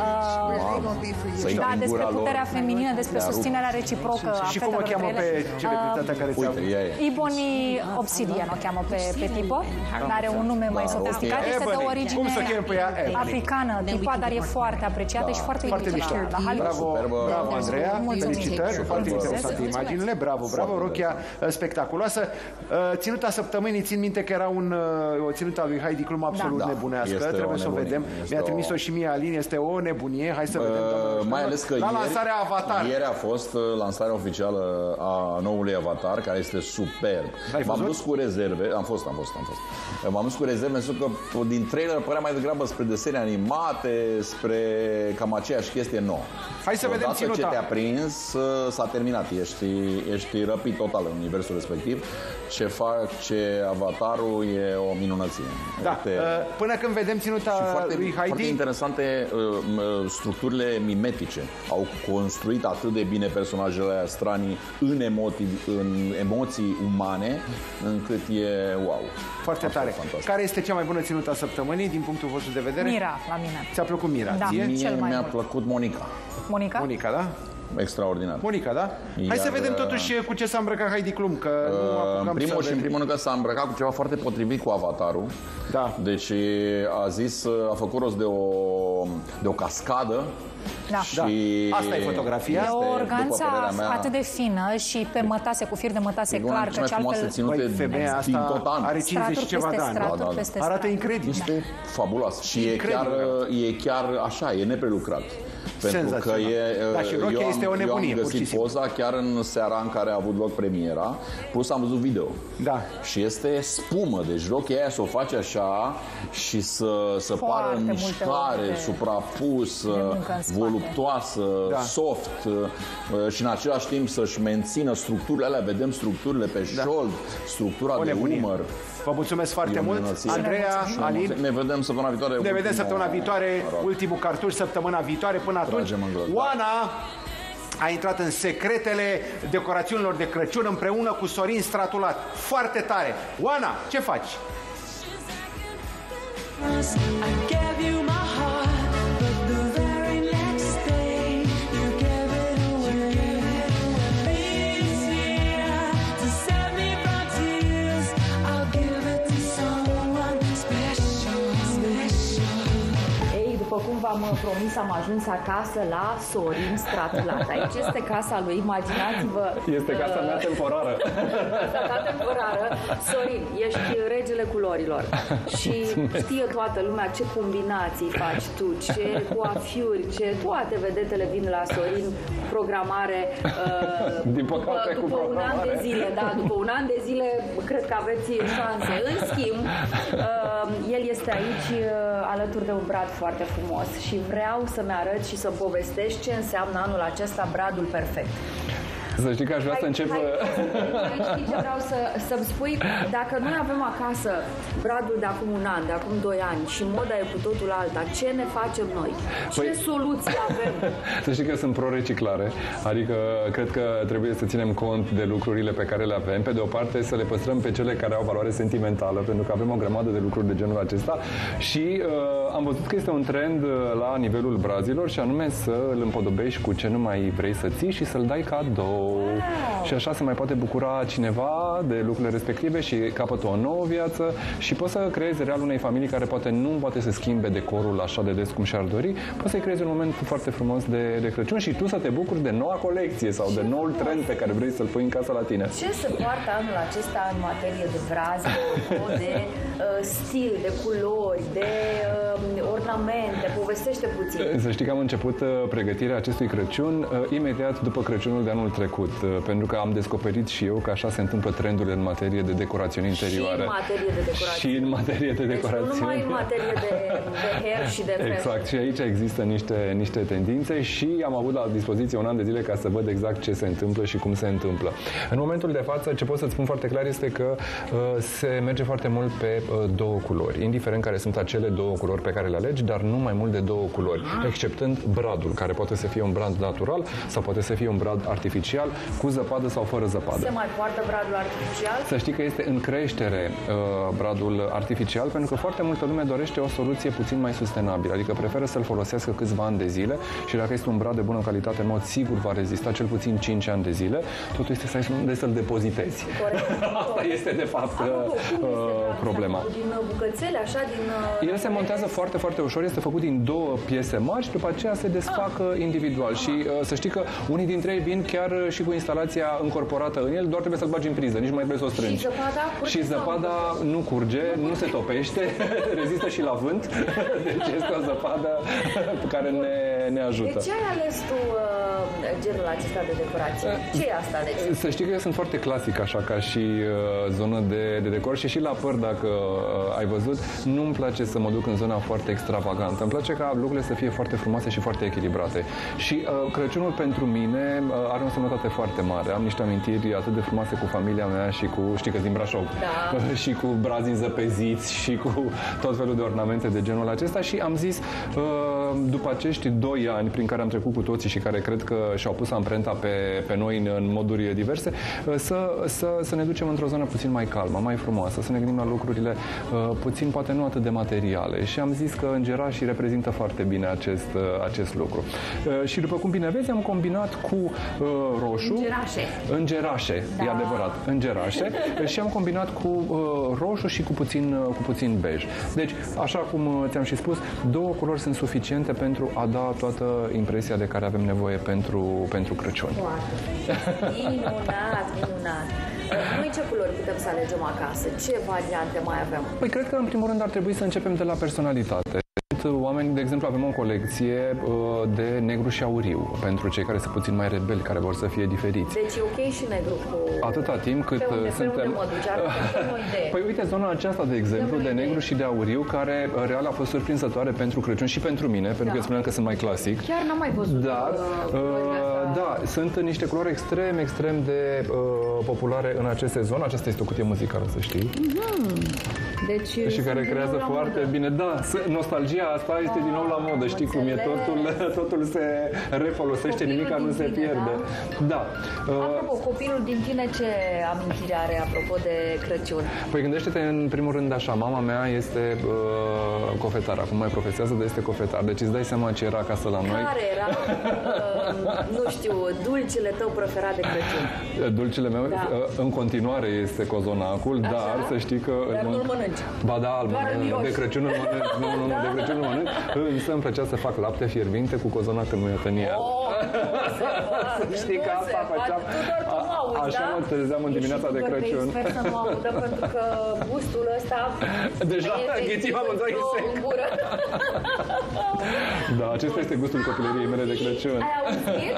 Speaker 11: despre puterea feminină, despre susținerea reciprocă a
Speaker 2: fetelor. Și cum o cheamă pe celebritatea care ți-a...
Speaker 11: Ebony Obsidian o cheamă pe tipă. Are un nume mai sofisticat. Este de origine africană, tipa, dar e foarte apreciată și foarte iubită.
Speaker 2: Bravo, Andreea. Felicitări. Foarte interesante imaginile. Bravo. Rochia spectaculoasă. Ținuta săptămânii, țin minte că era o ținută a lui Heidi Klum absolut nebunească. Trebuie să o vedem. Mi-a trimis-o și mie Alin. Este o nebunie. Hai să vedem.
Speaker 12: Mai ales că
Speaker 2: la lansarea Avatar.
Speaker 12: Ieri a fost lansarea oficială a noului Avatar, care este superb. M-am dus cu rezerve. Am fost. M-am dus cu rezerve, pentru că din trailer părea mai degrabă spre desene animate, spre cam aceeași chestie nouă.
Speaker 2: Hai să vedem ținuta.
Speaker 12: Odată ce te-a prins, s-a terminat. Ești răpit total în universul respectiv. Ce face Avatarul e o minunăție.
Speaker 2: Da. Până când vedem ținuta lui Heidi...
Speaker 12: Foarte interesante structurile mimetice. Au construit atât de bine personajele stranii în emoții umane, încât e wow.
Speaker 2: Foarte tare. Fantastic. Care este cea mai bună ținută a săptămânii din punctul vostru de vedere?
Speaker 11: Mira, la mine.
Speaker 2: Ți-a plăcut Mira?
Speaker 11: Da,
Speaker 12: mie mi-a plăcut Monica.
Speaker 2: Monica, da?
Speaker 12: Extraordinar.
Speaker 2: Monica, da? Hai să vedem totuși cu ce s-a îmbrăcat Heidi Klum, că
Speaker 12: în primul rând că s-a îmbrăcat cu ceva foarte potrivit cu Avatarul.
Speaker 2: Da.
Speaker 12: Deci a făcut rost de o cascadă.
Speaker 11: Da.
Speaker 12: Și
Speaker 2: asta e fotografia.
Speaker 11: E o organță atât de fină și pe mătase, cu fir de mătase clar, că ce altfel...
Speaker 2: Femeia asta are 50 și ceva de ani. Arată incredibil.
Speaker 12: Este fabulos. Și e chiar așa, e neprelucrat. Pentru că eu am găsit poza chiar în seara în care a avut loc premiera, plus am văzut video.
Speaker 2: Da.
Speaker 12: Și este spumă, deci rochia aia să o faci așa și să pară în mișcare, suprapusă, voluptoasă, soft și în același timp să-și mențină structurile alea, vedem structurile pe șold, structura de umăr.
Speaker 2: Vă mulțumesc foarte mult. Andreea, Alin.
Speaker 12: Ne vedem săptămâna viitoare.
Speaker 2: Ne vedem săptămâna viitoare, ultimul cartuș săptămâna viitoare. Până atunci, Oana a intrat în secretele decorațiunilor de Crăciun împreună cu Sorin Stratulat. Foarte tare. Oana, ce faci?
Speaker 5: Christmas, I gave you my heart, but the very next day you gave it away. This year, to save me from tears, I'll give it to someone special, special.
Speaker 4: Ei, după cum v-am promis, am ajuns acasă la Sorin Stratulat. Aici este casa lui, imaginați-vă.
Speaker 13: Este casa mea temporară.
Speaker 4: Casa ta temporară. Sorin, ești regele culorilor și știe toată lumea ce combinații faci tu, ce coafiuri, ce toate vedetele vin la Sorin, programare.
Speaker 13: Din păcate,
Speaker 4: după un an de zile, da, după un an de zile cred că aveți șanse. În schimb, el este aici alături de un brad foarte frumos și vreau să-mi arăt și să povestești ce înseamnă anul acesta bradul perfect.
Speaker 13: Să știi că aș vrea să încep...
Speaker 4: Știi ce vreau să-mi spui? Dacă noi avem acasă bradul de acum un an, de acum 2 ani și moda e cu totul alta, ce ne facem noi? Ce soluții avem?
Speaker 13: Să știi că sunt pro-reciclare, adică cred că trebuie să ținem cont de lucrurile pe care le avem. Pe de o parte să le păstrăm pe cele care au valoare sentimentală, pentru că avem o grămadă de lucruri de genul acesta și am văzut că este un trend la nivelul brazilor și anume să îl împodobești cu ce nu mai vrei să ții și să-l dai cadou. Și așa se mai poate bucura cineva de lucrurile respective și capătă o nouă viață și poți să creezi real unei familii care poate nu poate să schimbe decorul așa de des cum și-ar dori, poți să-i creezi un moment foarte frumos de Crăciun și tu să te bucuri de noua colecție sau de noul trend pe care vrei să-l pui în casa la tine.
Speaker 4: Ce se poartă anul acesta în materie de brazi, de stil, de culori, de ornamente? Povestește puțin.
Speaker 13: Să știi că am început pregătirea acestui Crăciun imediat după Crăciunul de anul trecut, pentru că am descoperit și eu că așa se întâmplă trendurile în materie de decorațiuni interioare.
Speaker 4: Și în materie de decorație.
Speaker 13: Și în materie de decorație.
Speaker 4: Deci nu numai în materie de hair și de fashion.
Speaker 13: Exact. Și aici există niște tendințe și am avut la dispoziție un an de zile ca să văd exact ce se întâmplă și cum se întâmplă. În momentul de față, ce pot să-ți spun foarte clar este că se merge foarte mult pe 2 culori, indiferent care sunt acele 2 culori pe care le alegi, dar nu mai mult de 2 culori, exceptând bradul, care poate să fie un brad natural sau poate să fie un brad artificial, cu zăpadă sau fără zăpadă.
Speaker 4: Se mai poartă bradul artificial?
Speaker 13: Să știi că este în creștere bradul artificial, pentru că foarte multă lume dorește o soluție puțin mai sustenabilă, adică preferă să-l folosească câțiva ani de zile și dacă este un brad de bună calitate, în mod sigur va rezista cel puțin 5 ani de zile, totul este să-l depozitezi. Asta este de fapt problema.
Speaker 4: Din bucățele, așa, din...
Speaker 13: El se montează foarte, foarte ușor, este făcut din 2 piese mari și după aceea se desfacă individual și să știi că unii dintre ei vin chiar și cu instalația încorporată în el, doar trebuie să-l bagi în priză, nici nu mai trebuie să o strângi.
Speaker 4: Și zăpada curge?
Speaker 13: Și zăpada nu curge, nu se topește, rezistă și la vânt, deci este o zăpadă care ne ajută.
Speaker 4: De ce ai ales tu genul acesta de decorație? Ce e asta, de exemplu?
Speaker 13: Să știi că eu sunt foarte clasic, așa, ca și zonă de decor și la păr, dacă ai văzut, nu-mi place să mă duc în zona foarte extravagantă. Îmi place ca lucrurile să fie foarte frumoase și foarte echilibrate. Și Crăciunul pentru mine are o însemnătate foarte mare. Am niște amintiri atât de frumoase cu familia mea și cu, știi că din Brașov, da. Și cu brazi înzăpeziți și cu tot felul de ornamente de genul acesta și am zis, după acești 2 ani prin care am trecut cu toții și care cred că și-au pus amprenta pe noi în moduri diverse, să ne ducem într-o zonă puțin mai calmă, mai frumoasă, să ne gândim la lucrurile puțin, poate nu atât de materiale. Și am zis că îngerașii reprezintă foarte bine acest lucru. Și după cum bine vezi, am combinat cu roșu. Îngerașe, da. E adevărat, îngerașe. Și am combinat cu roșu și cu puțin bej. Deci, așa cum ți-am și spus, 2 culori sunt suficiente pentru a da toată impresia de care avem nevoie pentru Crăciun.
Speaker 4: Minunat, minunat. Noi ce culori putem să alegem acasă? Ce variante mai avem?
Speaker 13: Păi cred că în primul rând ar trebui să începem de la personalitate. Oameni, de exemplu, avem o colecție de negru și auriu pentru cei care sunt puțin mai rebeli, care vor să fie diferiți.
Speaker 4: Deci e ok și negru cu...
Speaker 13: Atâta timp cât suntem... Păi uite, zona aceasta, de exemplu, de negru și de auriu, care real a fost surprinzătoare pentru Crăciun și pentru mine, pentru că spuneam că sunt mai clasic.
Speaker 4: Chiar n-am mai văzut.
Speaker 13: Dar, da, sunt niște culori extrem de populare în acest sezon. Aceasta este o cutie muzicală, să știi.
Speaker 10: Deci,
Speaker 13: și care creează foarte bine. Da, nostalgia asta este din nou la modă, știi cum e, totul se refolosește, nimica nu se pierde. Da.
Speaker 10: Apropo, copilul din tine ce amintire are apropo de Crăciun?
Speaker 13: Păi gândește-te în primul rând așa, mama mea este cofetar, acum mai profesează, dar este cofetar, deci îți dai seama ce era acasă la noi.
Speaker 10: Care era, nu știu, dulcele tău preferat de Crăciun?
Speaker 13: Dulcele meu, în continuare este cozonacul, dar să știi că...
Speaker 10: Dar nu-l mănânci.
Speaker 13: Ba da, de Crăciun îl mănânc. Nu, de Crăciun îl mănânc. Însă îmi plăcea să fac lapte fierbinte cu cozonac în muietănia. Știi că asta făceam. Așa mă trezeam în dimineața de Crăciun.
Speaker 10: Sper să nu audă, pentru că gustul ăsta...
Speaker 13: Deja ghițim amândoi în sec. Da, acesta este gustul copilăriei mele de Crăciun.
Speaker 10: Ai auzit?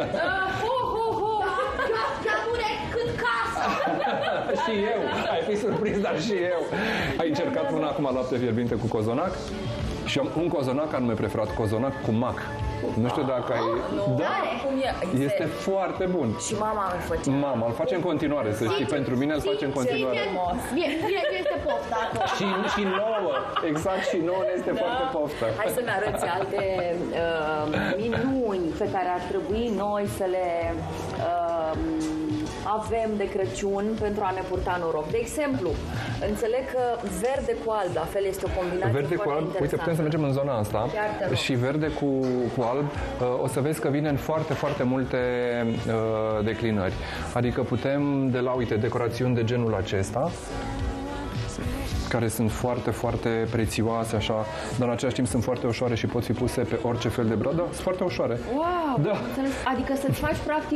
Speaker 10: Cât casă!
Speaker 13: Și eu, ai fi surprins, dar și eu. Ai încercat până acum lapte fierbinte cu cozonac? Și am un cozonac anume preferat, cozonac cu mac. Nu știu dacă ai... Da, este foarte bun.
Speaker 10: Și mama îl face.
Speaker 13: Mama îl face în continuare, să știi, pentru mine îl face în continuare.
Speaker 10: Bine, este poftă acolo.
Speaker 13: Și nouă, exact, și nouă ne este foarte poftă.
Speaker 10: Hai să-mi arăți alte minuni pe care ar trebui noi să le avem de Crăciun pentru a ne purta noroc. De exemplu, înțeleg că verde cu alb, la fel, este o combinație
Speaker 13: verde
Speaker 10: foarte
Speaker 13: cu alb,
Speaker 10: interesantă.
Speaker 13: uite, putem să mergem în zona asta și verde cu alb, o să vezi că vine în foarte, foarte multe declinări. Adică putem de la, uite, decorațiuni de genul acesta, care sunt foarte, foarte prețioase, așa, dar în același timp sunt foarte ușoare și pot fi puse pe orice fel de brad. Da, sunt foarte ușoare.
Speaker 10: Wow!
Speaker 13: Da.
Speaker 10: Adică să-ți faci, practic,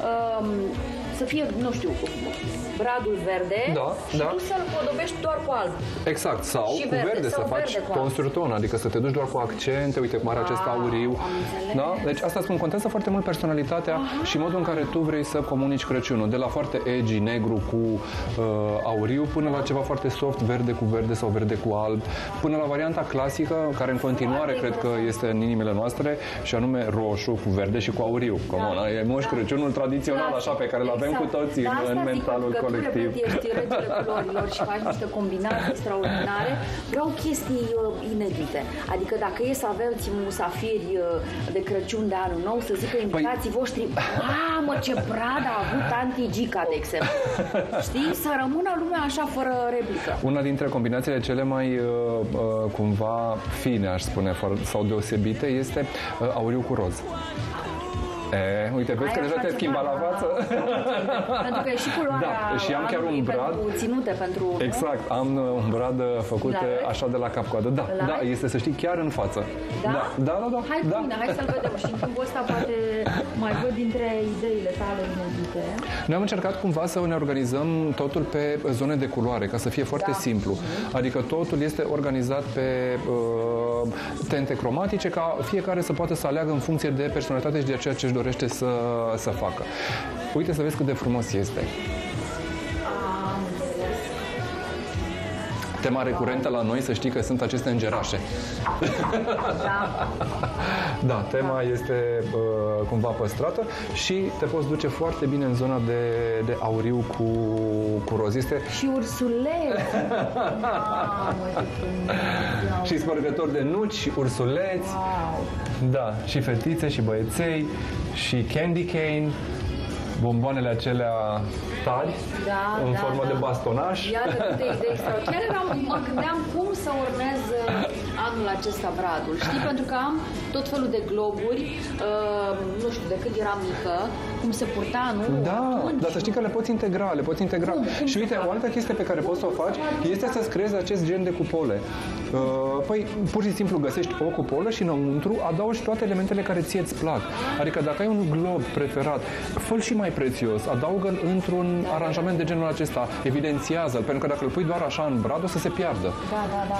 Speaker 10: să fie, nu știu, bradul verde și tu să-l podobești doar cu alb.
Speaker 13: Exact, sau cu verde, să faci constructon, adică să te duci doar cu accente, uite cum are acest auriu. Da? Deci asta spun, contează foarte mult personalitatea și modul în care tu vrei să comunici Crăciunul. De la foarte edgy, negru cu auriu, până la ceva foarte soft, verde cu verde sau verde cu alb, până la varianta clasică, care în continuare cred că este în inimile noastre, și anume roșu cu verde și cu auriu. E Moș Crăciunul tradițional, așa, pe care îl avem cu toții în mentalul colectiv.
Speaker 10: Tu ești regele culorilor și faci niște combinații extraordinare. Vreau chestii inedite. Adică dacă e să aveți musafiri de Crăciun, de anul nou, să zică invitații voștri, mamă, ce brad a avut tanti Gica, de exemplu. Știi? Să rămână lumea așa, fără replică.
Speaker 13: Una dintre combinațiile cele mai cumva fine, aș spune, sau deosebite, este auriu cu roz. Uite, vezi că deja te-ai schimbat la față.
Speaker 10: Pentru că e și culoarea
Speaker 13: și am chiar un brad
Speaker 10: ținute pentru...
Speaker 13: Exact, am un brad făcut așa de la cap-coadă. Da, este, să știi, chiar în față. Da.
Speaker 10: Hai cu mine, hai să-l vedem. Și în timpul ăsta poate mai văd dintre ideile tale inedite.
Speaker 13: Noi am încercat cumva să ne organizăm totul pe zone de culoare, ca să fie foarte simplu. Adică totul este organizat pe tente cromatice, ca fiecare să poată să aleagă în funcție de personalitate și de ceea ce își dorește să facă. Uite să vezi cât de frumos este. Tema recurentă la noi, să știi că sunt aceste îngerașe. Da, tema este cumva păstrată și te poți duce foarte bine în zona de auriu cu roz. Este...
Speaker 10: Și ursuleți!
Speaker 13: Și spărgători de nuci, și ursuleți. Da, și fetițe, și băieței, și candy cane, bomboanele acelea tari, în formă de bastonaș.
Speaker 10: Iată câte idei extraordinare. Chiar mă gândeam cum să urmez anul acesta bradul. Știi, pentru că am tot felul de globuri, nu știu, de când eram mică, cum se purta, nu?
Speaker 13: Da, dar să știi că le poți integra, Și uite, o altă chestie pe care poți să o faci este să-ți creezi acest gen de cupole. Păi, pur și simplu găsești o cupolă și înăuntru adaugi toate elementele care ție-ți plac. Adică dacă ai un glob preferat, fă-l și mai prețios, adaugă-l într-un aranjament de genul acesta, evidențiază-l, pentru că dacă îl pui doar așa în brad, o să se piardă.
Speaker 10: Da.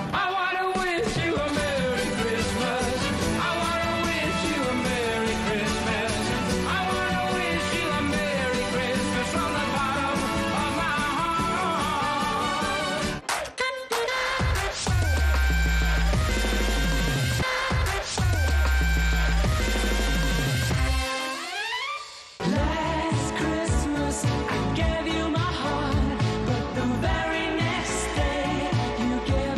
Speaker 5: Gave you my heart, but the very next day you gave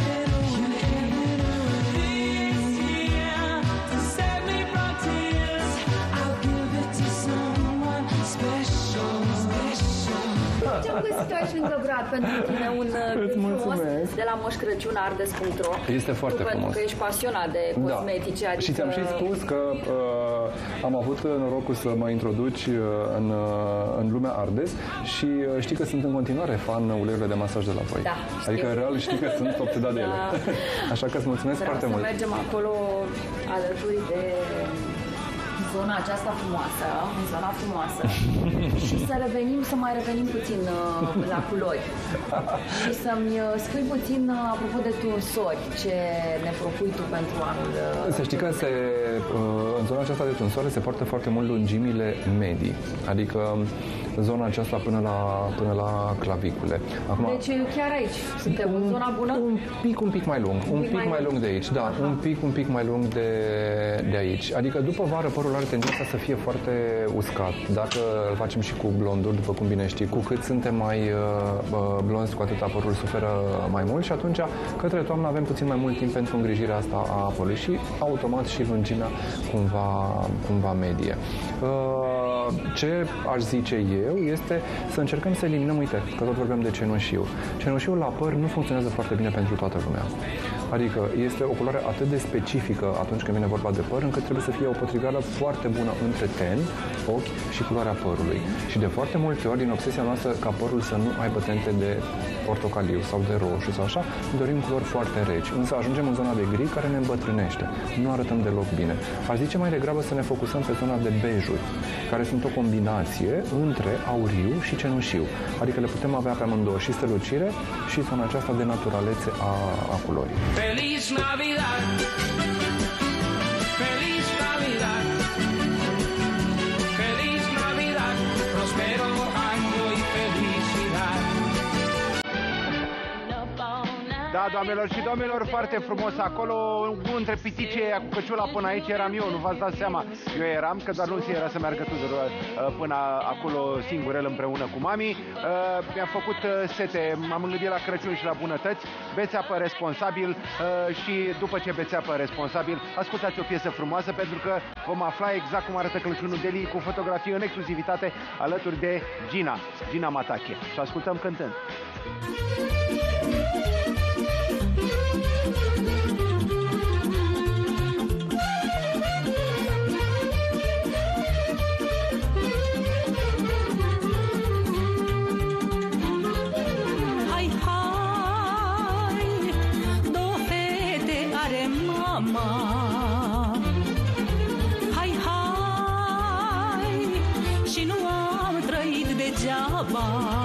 Speaker 4: Ce-am găsit aici lângă brad pentru tine un frumos de la moșcrăciunardes.ro.
Speaker 13: Este foarte frumos.
Speaker 4: Pentru că ești pasionat de cosmetice. Adică...
Speaker 13: Și ți-am și spus că am avut norocul să mă introduci în lumea Ardes și știi că sunt în continuare fan uleiurile de masaj de la voi.
Speaker 4: Da,
Speaker 13: adică real știi că sunt obsedat de ele. Așa că îți mulțumesc foarte mult.
Speaker 4: Să mergem acolo alături de zona aceasta frumoasă, zona frumoasă și să mai revenim puțin la culori și să-mi spui puțin apropo de tunsori, ce ne propui tu pentru anul.
Speaker 13: Să știi că în zona aceasta de tunsoare se poartă foarte mult lungimile medii, adică zona aceasta până la clavicule. Acum,
Speaker 4: deci chiar aici suntem în zona bună?
Speaker 13: Un pic mai lung, un pic mai lung de aici, da, un pic mai lung de aici. Adică după vară părul are tendința să fie foarte uscat. Dacă îl facem și cu blonduri, după cum bine știi, cu cât suntem mai blonzi, cu atât părul suferă mai mult și atunci către toamnă avem puțin mai mult timp pentru îngrijirea asta a părului și automat și lungimea cumva medie. Ce aș zice eu este să încercăm să eliminăm, uite, că tot vorbeam de cenușiu. Cenușiul la păr nu funcționează foarte bine pentru toată lumea. Adică este o culoare atât de specifică atunci când vine vorba de păr, încât trebuie să fie o potriveală foarte bună între ten, ochi și culoarea părului. Și de foarte multe ori, din obsesia noastră ca părul să nu aibă tente de portocaliu sau de roșu sau așa, dorim culori foarte reci. Însă ajungem în zona de gri care ne îmbătrânește. Nu arătăm deloc bine. Aș zice mai degrabă să ne focusăm pe zona de bejuri, care sunt o combinație între auriu și cenușiu. Adică le putem avea pe amândouă și strălucire și zona aceasta de naturalețe a culorii.
Speaker 5: Feliz Navidad, Feliz Navidad, Feliz Navidad, prospero año y felicidad.
Speaker 2: Da, doamnelor și domnilor, foarte frumos acolo, unul dintre piticii aia cu căciula până aici eram eu, nu v-ați dat seama. Eu eram, că doar nu era să meargă Tudor până acolo singur, el împreună cu mami. Mi-am făcut sete, m-am gândit la Crăciun și la bunătăți, beți apă responsabil și după ce beți apă responsabil, ascultați o piesă frumoasă pentru că vom afla exact cum arată Crăciunul Deli cu fotografie în exclusivitate alături de Gina Matache. Și ascultăm cântând.
Speaker 14: Hai, și nu am trăit degeaba.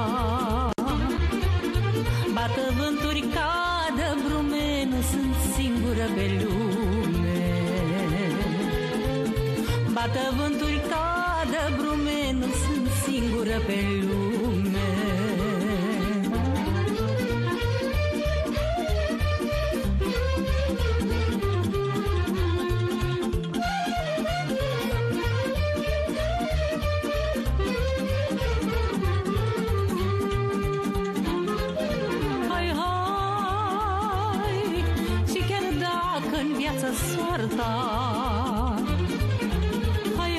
Speaker 14: Bată vânturi, cadă brume, nu sunt singură pe lume. Bată vânturi, cadă brume, nu sunt singură pe lume. Soarta. Hai,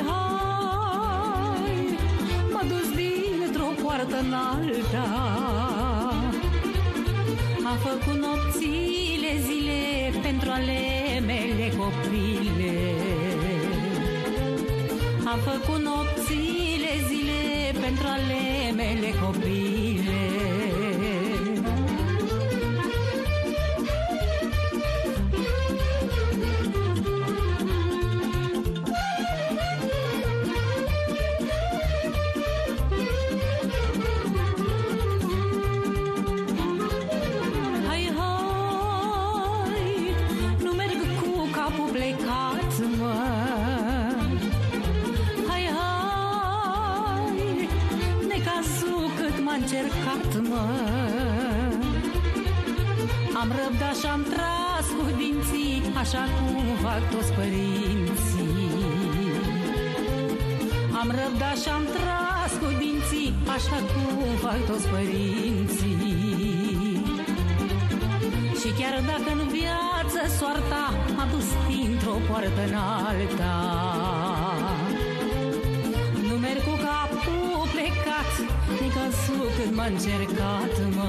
Speaker 14: m-a dus dintr-o poartă în alta. Am făcut nopțile, zile pentru ale mele copile. Am făcut nopțile, zile pentru ale mele copile. Am răbdat și-am tras cu dinții, așa cum fac toți părinții. Am răbdat și-am tras cu dinții, așa cum fac toți părinții. Și chiar dacă în viață soarta m-a dus dintr-o poartă în alta, nu merg cu capul plecat plecat, de căzut când m-a încercat, mă.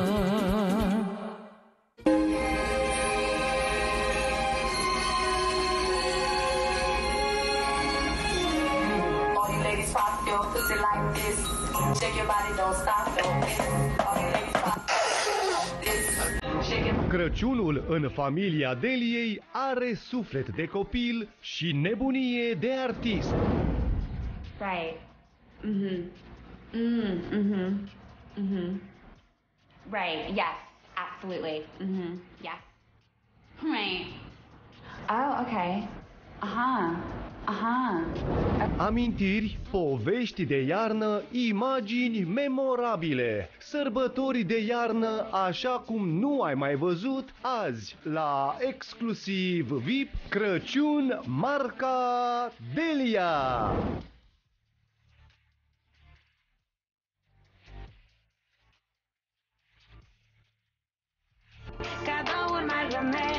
Speaker 3: Crăciunul în familia Deliei are suflet de copil și nebunie de artist.
Speaker 15: Right. Right. Yes. Absolutely. Yes. Right. Oh, okay.
Speaker 3: Amintiri, povești de iarnă, imagini memorabile, sărbători de iarnă așa cum nu ai mai văzut azi la Exclusiv VIP Crăciun marca Delia.
Speaker 5: Cadouri mai rămâne.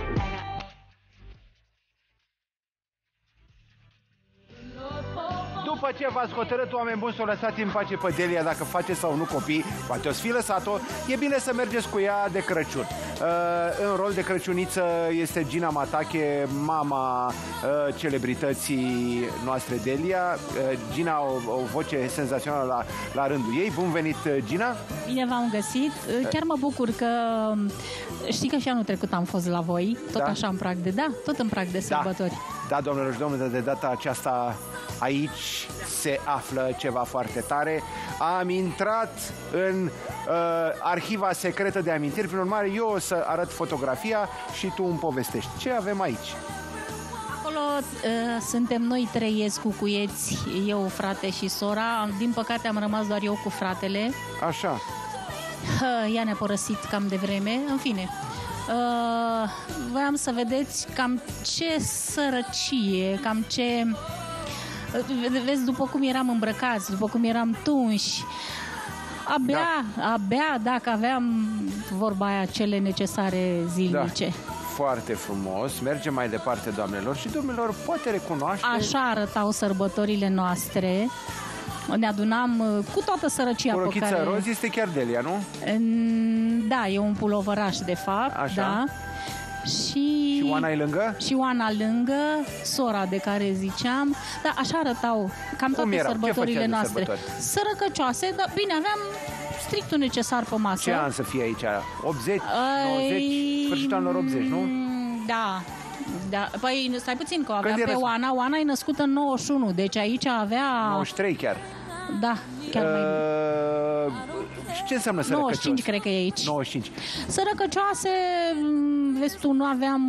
Speaker 2: După ce v-ați hotărât, oameni buni, să o lăsați în pace pe Delia, dacă face sau nu copii, poate o să fi lăsat-o, e bine să mergeți cu ea de Crăciun. În rol de crăciuniță este Gina Matache, mama celebrității noastre Delia. Gina, o voce senzațională la rândul ei. Bun venit, Gina!
Speaker 11: Bine v-am găsit! Chiar mă bucur că știi că și anul trecut am fost la voi, tot așa în prag de, tot în prag de sărbători.
Speaker 2: Da, doamnelor și domnilor, de data aceasta aici se află ceva foarte tare. Am intrat în arhiva secretă de amintiri, prin urmare eu o să arăt fotografia și tu îmi povestești. Ce avem aici?
Speaker 11: Acolo suntem noi trei escucuieți, eu, frate și sora. Din păcate am rămas doar eu cu fratele.
Speaker 2: Așa.
Speaker 11: Ea ne-a părăsit cam de vreme, în fine. Voiam să vedeți cam ce sărăcie, cam ce... Vezi, după cum eram îmbrăcați, după cum eram tunși, abia dacă aveam, vorba aia, cele necesare zilnice.
Speaker 2: Da. Foarte frumos. Mergem mai departe, doamnelor și domnilor, poate recunoaște...
Speaker 11: Așa arătau sărbătorile noastre. Ne adunam cu toată sărăcia pe
Speaker 2: rochița
Speaker 11: care...
Speaker 2: roz este chiar Delia, nu?
Speaker 11: Da, e un pulovăraș, de fapt.
Speaker 2: Așa.
Speaker 11: Da. Și
Speaker 2: Oana e lângă?
Speaker 11: Și Oana lângă, sora de care ziceam. Da, așa arătau cam toate sărbătorile noastre. Sărăcăcioase, dar bine, aveam strictul necesar pe masă.
Speaker 2: Ce an să fie aici? 80? 90? Sfârșitul anilor 80, nu?
Speaker 11: Da. Da, păi stai puțin că avea pe Oana. Oana e născută în 91, deci aici avea...
Speaker 2: 93 chiar.
Speaker 11: Da, chiar mai
Speaker 2: și ce înseamnă sărăcăcios?
Speaker 11: 95 cred că e aici.
Speaker 2: 95.
Speaker 11: Sărăcăcioase, vezi tu, nu aveam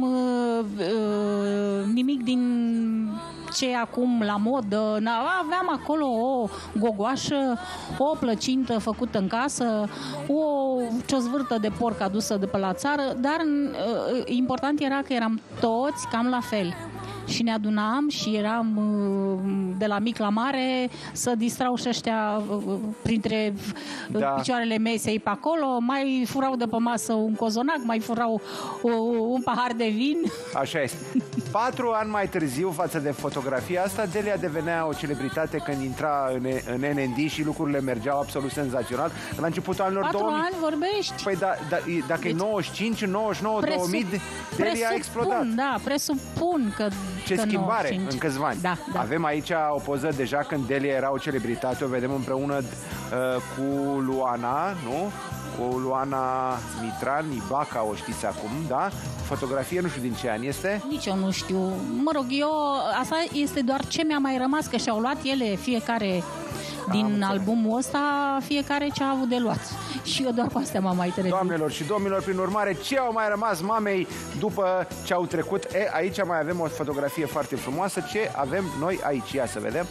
Speaker 11: nimic din ce e acum la modă. Aveam acolo o gogoașă, o plăcintă făcută în casă, o ciozvârtă de porc adusă de pe la țară, dar important era că eram toți cam la fel. Și ne adunam și eram de la mic la mare să distrau și ăștia printre picioarele mesei pe acolo, mai furau de pe masă un cozonac, mai furau un pahar de vin.
Speaker 2: Așa este. 4 ani mai târziu, față de fotografia asta, Delia devenea o celebritate când intra în NND și lucrurile mergeau absolut senzațional. La începutul anilor
Speaker 11: 4
Speaker 2: 2000...
Speaker 11: ani vorbești?
Speaker 2: Păi dacă e 95, 99, 2000, Delia a explodat.
Speaker 11: Da, presupun că
Speaker 2: ce schimbare 95. În câțiva ani.
Speaker 11: Da.
Speaker 2: Avem aici o poză deja când Delia era o celebritate, o vedem împreună cu Luana, nu? Cu Luana Mitran, Ibaca, o știți acum, da? Fotografie, nu știu din ce an este.
Speaker 11: Nici eu nu știu. Mă rog, asta este doar ce mi-a mai rămas, că și-au luat ele fiecare din albumul ăsta, fiecare ce a avut de luat. Și eu doar cu astea m-am mai trezit.
Speaker 2: Doamnelor și domnilor, prin urmare, ce au mai rămas mamei după ce au trecut? Aici mai avem o fotografie foarte frumoasă. Ce avem noi aici? Ia să vedem.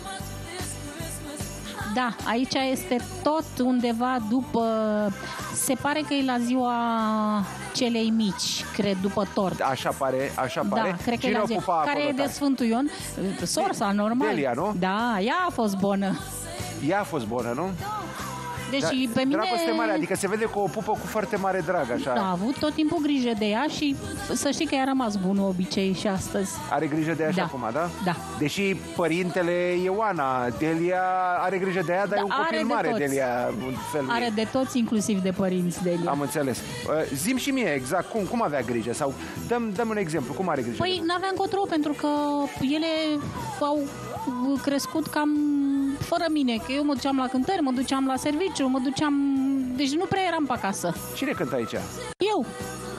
Speaker 11: Da, aici este tot undeva după... Se pare că e la ziua celei mici, cred, după tort.
Speaker 2: Așa pare.
Speaker 11: Da, cred că e la ziua. Care e de Sfântul Ion? Sorsa, normal.
Speaker 2: Delia, nu?
Speaker 11: Da, ea a fost bună.
Speaker 2: Ea a fost bună, nu?
Speaker 16: Deci pe mine...
Speaker 2: Dragoste mare, adică se vede că o pupă cu foarte mare drag, așa.
Speaker 16: A avut tot timpul grijă de ea și să știi că i-a rămas bunul obicei și astăzi.
Speaker 2: Are grijă de ea și acum, da?
Speaker 16: Da.
Speaker 2: Deși părintele e Oana, Delia are grijă de ea, dar e un copil mare, Delia.
Speaker 16: Are de toți, inclusiv de părinți, Delia.
Speaker 2: Am înțeles. Zi-mi și mie exact cum avea grijă sau dăm un exemplu, cum are grijă?
Speaker 16: Păi n-avea încotro, pentru că ele au crescut cam fără mine, că eu mă duceam la cântări, mă duceam la serviciu, deci nu prea eram pe acasă.
Speaker 2: Cine cântă aici?
Speaker 16: Eu.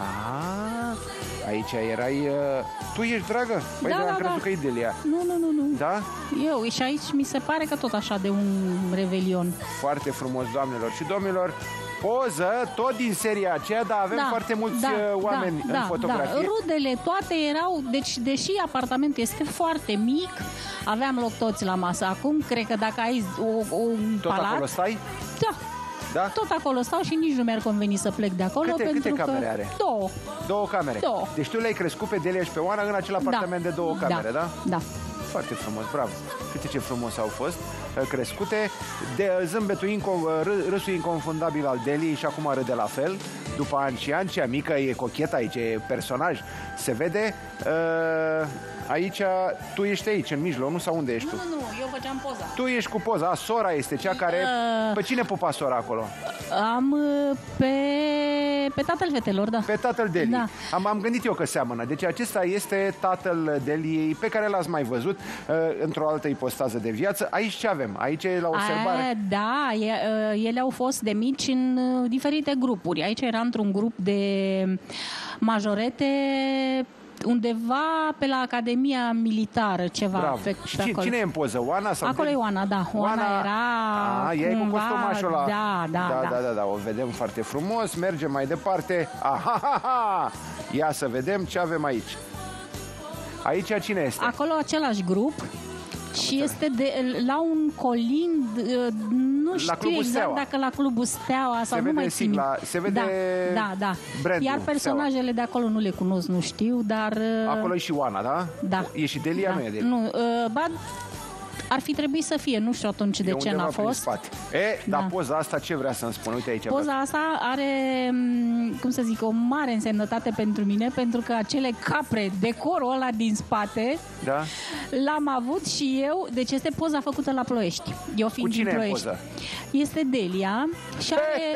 Speaker 2: Aici erai... Tu ești dragă? Păi
Speaker 16: da,
Speaker 2: am crezut că e Delia.
Speaker 16: Nu.
Speaker 2: Da?
Speaker 16: Eu, și aici mi se pare că tot așa de un revelion.
Speaker 2: Foarte frumos, doamnelor și domnilor. Poză, tot din seria aceea, dar avem foarte mulți oameni în fotografie.
Speaker 16: Rudele, toate erau, deci deși apartamentul este foarte mic, aveam loc toți la masă. Acum, cred că dacă ai un
Speaker 2: tot
Speaker 16: palat...
Speaker 2: acolo stai?
Speaker 16: Da. Tot acolo stau și nici nu mi-ar conveni să plec de acolo.
Speaker 2: Câte camere are? Două camere.
Speaker 16: Două.
Speaker 2: Deci tu le-ai crescut pe Delia și pe Oana în acel apartament de două camere, da?
Speaker 16: Da.
Speaker 2: Foarte frumos, bravo. Uite ce frumos au fost crescute. Zâmbetul, râsul inconfundabil al Deliei și acum râde la fel. După ani și ani, cea mică e cochetă aici, e personaj. Se vede. Aici, tu ești aici, în mijloc, nu? Sau unde ești tu?
Speaker 16: Nu, eu făceam poza.
Speaker 2: Tu ești cu poza. Sora este cea care... Pe cine pupa sora acolo?
Speaker 16: Am pe tatăl fetelor, da.
Speaker 2: Pe tatăl Deliei.
Speaker 16: Da.
Speaker 2: Am gândit eu că seamănă. Deci acesta este tatăl Deliei, pe care l-ați mai văzut într-o altă ipostază de viață. Aici ce avem? Aici e la observare?
Speaker 16: Da, ele au fost de mici în diferite grupuri. Aici era într-un grup de majorete undeva pe la Academia Militară, ceva.
Speaker 2: Bravo. Și cine e în poză? Oana? Sau
Speaker 16: acolo e Oana, da. Oana era...
Speaker 2: ea e cu costumașul ăla.
Speaker 16: Da.
Speaker 2: O vedem foarte frumos. Mergem mai departe. Ia să vedem ce avem aici. Aici cine este?
Speaker 16: Acolo același grup. Și este la un colind, nu știu exact Steaua. Dacă la Clubul Steaua sau nu mai țin.
Speaker 2: Se vede
Speaker 16: da. Iar personajele Steaua de acolo nu le cunosc, nu știu, dar...
Speaker 2: Acolo e și Oana, da?
Speaker 16: Da.
Speaker 2: E și Delia, nu e Delia?
Speaker 16: Nu, ar fi trebuit să fie, nu știu atunci de ce n-a fost.
Speaker 2: Dar poza asta ce vrea să-mi spun? Uite aici.
Speaker 16: Poza asta are, cum să zic, o mare însemnătate pentru mine, pentru că acele capre, decorul ăla din spate, l-am avut și eu. Deci este poza făcută la Ploiești. Eu fiind din Ploiești. Este Delia și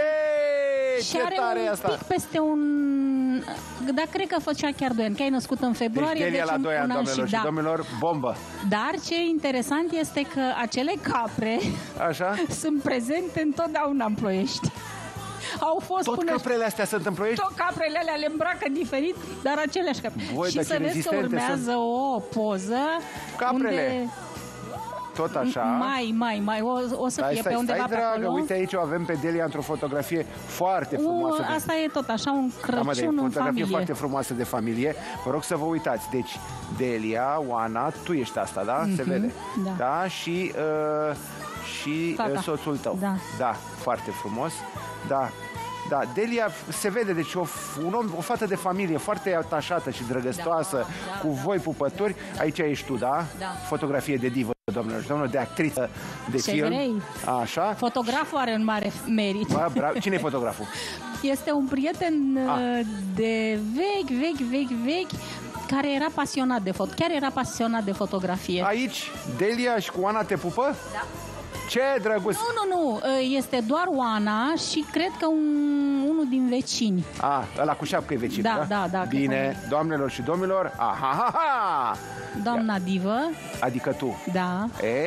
Speaker 16: are un pic peste un... Dar cred că făcea chiar 2 ani, că ai născut în februarie.
Speaker 2: Deci Delia la 2 ani, doamnelor și domnilor, bombă.
Speaker 16: Dar ce e interesant este că acele capre sunt prezente întotdeauna în Ploiești. Au fost
Speaker 2: tot caprele astea sunt în Ploiești?
Speaker 16: Tot caprele alea le îmbracă diferit, dar aceleași capre. Și să vezi că urmează o poză
Speaker 2: caprele. Tot așa.
Speaker 16: Mai. O să fie pe undeva pe acolo.
Speaker 2: Uite aici o avem pe Delia într-o fotografie foarte frumoasă.
Speaker 16: Asta e tot așa, un Crăciun în familie.
Speaker 2: Fotografie foarte frumoasă de familie. Vă rog să vă uitați. Deci, Delia, Oana, tu ești asta, da? Se vede. Da, și soțul tău. Da, foarte frumos. Da. Delia se vede, deci o fată de familie foarte atașată și drăgăstoasă, cu voi pupători. Aici ești tu, da? Fotografie de divă, doamnelor și domnilor, de actriță de film.
Speaker 16: Vrei.
Speaker 2: Așa.
Speaker 16: Fotograful are un mare merit.
Speaker 2: Cine e fotograful?
Speaker 16: Este un prieten de vechi, care era pasionat de chiar era pasionat de fotografie.
Speaker 2: Aici, Delia și cu Oana te pupă?
Speaker 16: Da.
Speaker 2: Ce drăguț!
Speaker 16: Nu, este doar Oana și cred că unul din vecini.
Speaker 2: Ăla cu șapcă e vecin, da?
Speaker 16: Da.
Speaker 2: Bine, doamnelor și domnilor,
Speaker 16: doamna divă.
Speaker 2: Adică tu.
Speaker 16: Da.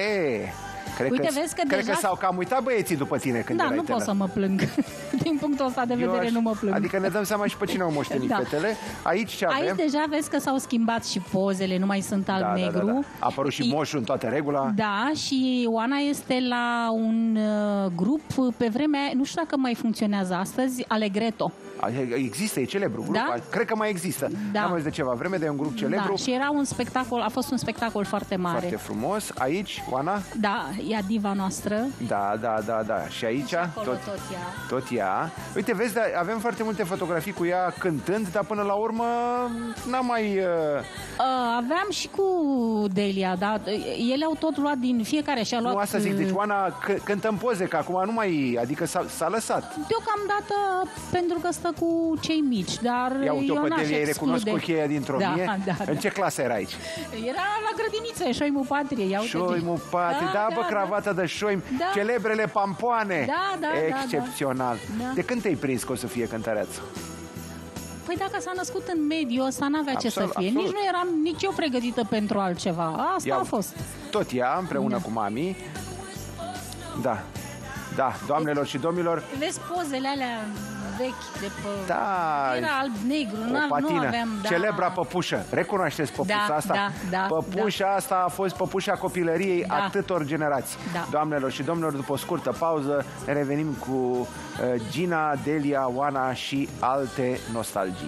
Speaker 2: Cred că s-au cam uitat băieții după tine când erai tânăr.
Speaker 16: Nu pot să mă plâng. Din punctul ăsta de vedere nu mă plâng.
Speaker 2: Adică ne dăm seama și pe cine au moștenit fetele. Aici ce avem?
Speaker 16: Aici deja vezi că s-au schimbat și pozele, nu mai sunt alb-negru.
Speaker 2: Da. A apărut și moșul în toată regula.
Speaker 16: Da, și Oana este la un grup pe vremea, nu știu dacă mai funcționează astăzi, Allegretto.
Speaker 2: Există, e celebru grup.
Speaker 16: Da?
Speaker 2: Cred că mai există. Am auzit de ceva vreme de un grup celebru.
Speaker 16: Și era un spectacol, a fost un spectacol foarte mare.
Speaker 2: Foarte frumos. Aici, Oana?
Speaker 16: Da, ea diva noastră.
Speaker 2: Da. Și aici tot ea. Uite, vezi, avem foarte multe fotografii cu ea cântând, dar până la urmă n-am mai...
Speaker 16: Aveam și cu Delia, dar ele au tot luat din fiecare și a luat...
Speaker 2: Nu, asta zic, deci Oana cântă în poze, că acum nu mai... Adică s-a lăsat.
Speaker 16: Deocamdată pentru că stă cu cei mici, dar eu n-aș exclude.
Speaker 2: Îi recunosc cu cheia dintr-o mie. În ce clasă era aici?
Speaker 16: Era la grădiniță, Șoimul Patriei.
Speaker 2: Șoimul Patriei, cravata de șoim, celebrele pampoane. Excepțional. De când te-ai prins că o să fie cântăreață?
Speaker 16: Păi dacă s-a născut în mediul ăsta, n-avea ce să fie. Absolut. Nici nu eram nici eu pregătită pentru altceva. Asta a fost.
Speaker 2: Tot ea, împreună cu mami. Da, doamnelor și domnilor.
Speaker 16: Vezi pozele alea vechi de pe... Era alb-negru,
Speaker 2: nu
Speaker 16: aveam...
Speaker 2: Celebra păpușă. Recunoașteți păpușa asta? Păpușa asta a fost păpușa copilăriei atâtor generații. Doamnelor și domnilor, după o scurtă pauză, revenim cu Gina, Delia, Oana și alte nostalgii.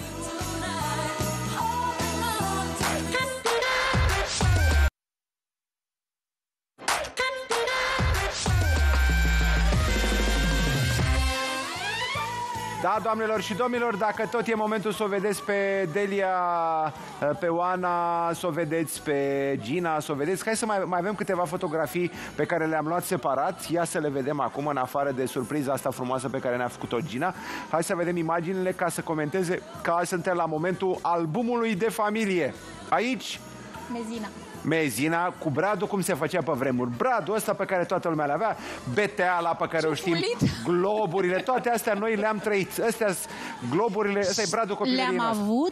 Speaker 2: Da, doamnelor și domnilor, dacă tot e momentul să o vedeți pe Delia, pe Oana, să o vedeți pe Gina, să o vedeți. Hai să mai avem câteva fotografii pe care le-am luat separat. Ia să le vedem acum, în afară de surpriza asta frumoasă pe care ne-a făcut-o Gina. Hai să vedem imaginile ca să comenteze, că suntem la momentul albumului de familie. Aici... Mezina cu Bradu, cum se făcea pe vremuri. Bradu ăsta pe care toată lumea le-avea, beteala pe care o știm, globurile, toate astea noi le-am trăit. Astea globurile, ăsta e Bradu copilăriei
Speaker 16: le-am avut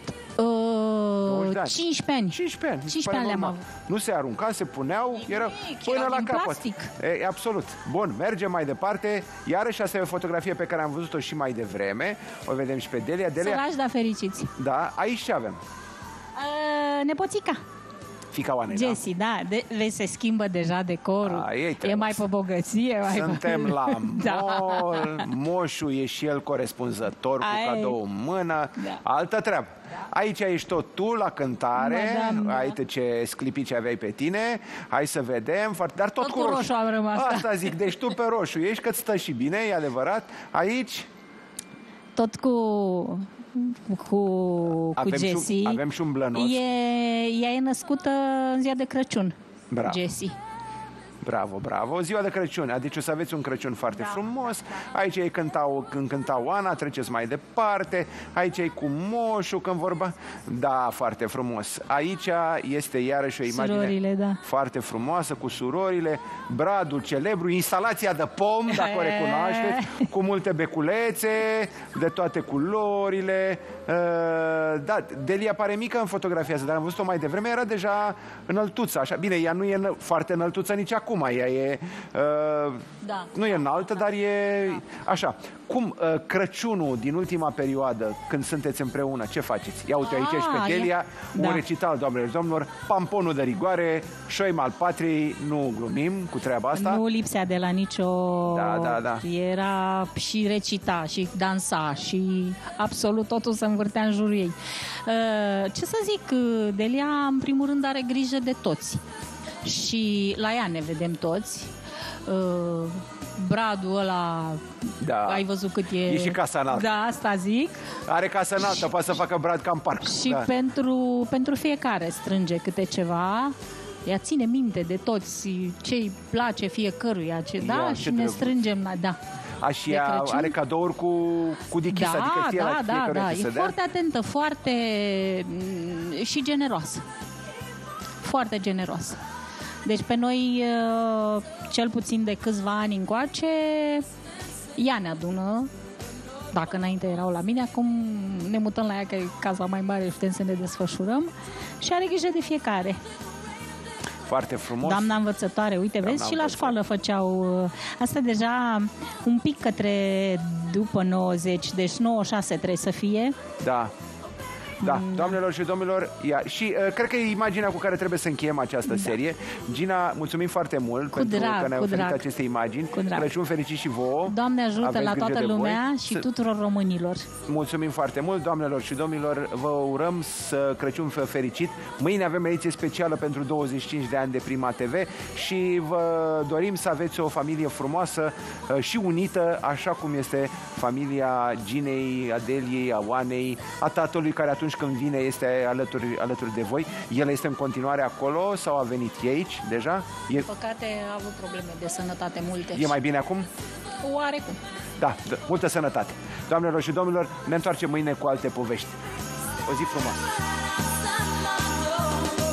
Speaker 16: 15 ani.
Speaker 2: 15 ani le-am avut. Nu se arunca, se puneau, erau până la capăt. Absolut. Bun, mergem mai departe. Iarăși asta e o fotografie pe care am văzut-o și mai devreme. O vedem și pe Delia.
Speaker 16: Sărași, dar fericiți.
Speaker 2: Da, aici ce avem?
Speaker 16: Nepoțica.
Speaker 2: Fica Oanei,
Speaker 16: Jessie, vezi, se schimbă deja decorul. E mai pe bogăție.
Speaker 2: Suntem la mall, moșul e și el corespunzător cu cadou în mână. Altă treabă. Aici ești tot tu la cântare. Uite ce sclipici aveai pe tine. Hai să vedem. Dar tot cu roșu
Speaker 16: am rămas.
Speaker 2: Asta zic, deci tu pe roșu ești, că-ți stă și bine, e adevărat. Aici?
Speaker 16: Tot cu Jessie.
Speaker 2: Avem și un blănos.
Speaker 16: Ea e născută în ziua de Crăciun. Jessie.
Speaker 2: Bravo. Ziua de Crăciun. Deci o să aveți un Crăciun foarte frumos. Aici ei când cânta Oana, treceți mai departe. Aici ei cu moșul când vorba. Da, foarte frumos. Aici este iarăși o imagine foarte frumoasă cu surorile. Bradu celebru, instalația de pom, dacă o recunoașteți, cu multe beculețe, de toate culorile. Da, Delia pare mică în fotografia asta, dar am văzut-o mai devreme, era deja înăltuță, așa. Bine, ea nu e foarte înăltuță nici acum. Ea e, nu e înaltă, dar e așa. Cum Crăciunul din ultima perioadă, când sunteți împreună, ce faceți? Ia uite, aici ești pe Delia, un recital, doamnelor și domnilor, pamponul de rigoare, șoim al patriei, nu glumim cu treaba asta.
Speaker 16: Nu lipsea de la nicio...
Speaker 2: Da.
Speaker 16: Era și recita, și dansa, și absolut totul se învârtea în jurul ei. Ce să zic, Delia, în primul rând, are grijă de toți. Și la ea ne vedem toți. Bradu ăla, ai văzut cât e...
Speaker 2: E și casa înaltă.
Speaker 16: Da, asta zic.
Speaker 2: Are casa înaltă, poate să facă Brad ca în parc.
Speaker 16: Și pentru fiecare strânge câte ceva. Ea ține minte de toți ce-i place fiecăruia. Și ne strângem
Speaker 2: Și ea are cadouri cu dichis, adică
Speaker 16: e foarte atentă, foarte și generoasă. Foarte generoasă. Deci pe noi, cel puțin de câțiva ani încoace, ea ne adună. Dacă înainte erau la mine, acum ne mutăm la ea, că e casa mai mare și putem să ne desfășurăm. Și are grijă de fiecare.
Speaker 2: Foarte frumos.
Speaker 16: Doamna învățătoare, uite, vezi, și la școală făceau asta deja un pic către după 90, deci 96 trebuie să fie.
Speaker 2: Da. Da, doamnelor și domnilor, și cred că e imaginea cu care trebuie să încheiem această serie. Gina, mulțumim foarte mult pentru că ne-ai oferit aceste imagini. Crăciun fericit și vouă.
Speaker 16: Doamne ajută la toată lumea și tuturor românilor.
Speaker 2: Mulțumim foarte mult, doamnelor și domnilor. Vă urăm Crăciun fericit. Mâine avem ediție specială pentru 25 de ani de Prima TV și vă dorim să aveți o familie frumoasă și unită, așa cum este familia Ginei, Adeliei, a Oanei, a tatălui care atunci când vine este alături de voi. El este în continuare acolo sau a venit aici deja?
Speaker 16: Din păcate a avut probleme de sănătate multe.
Speaker 2: E mai bine acum?
Speaker 16: Oarecum.
Speaker 2: Da, multă sănătate. Doamnelor și domnilor, ne întoarcem mâine cu alte povești. O zi frumoasă!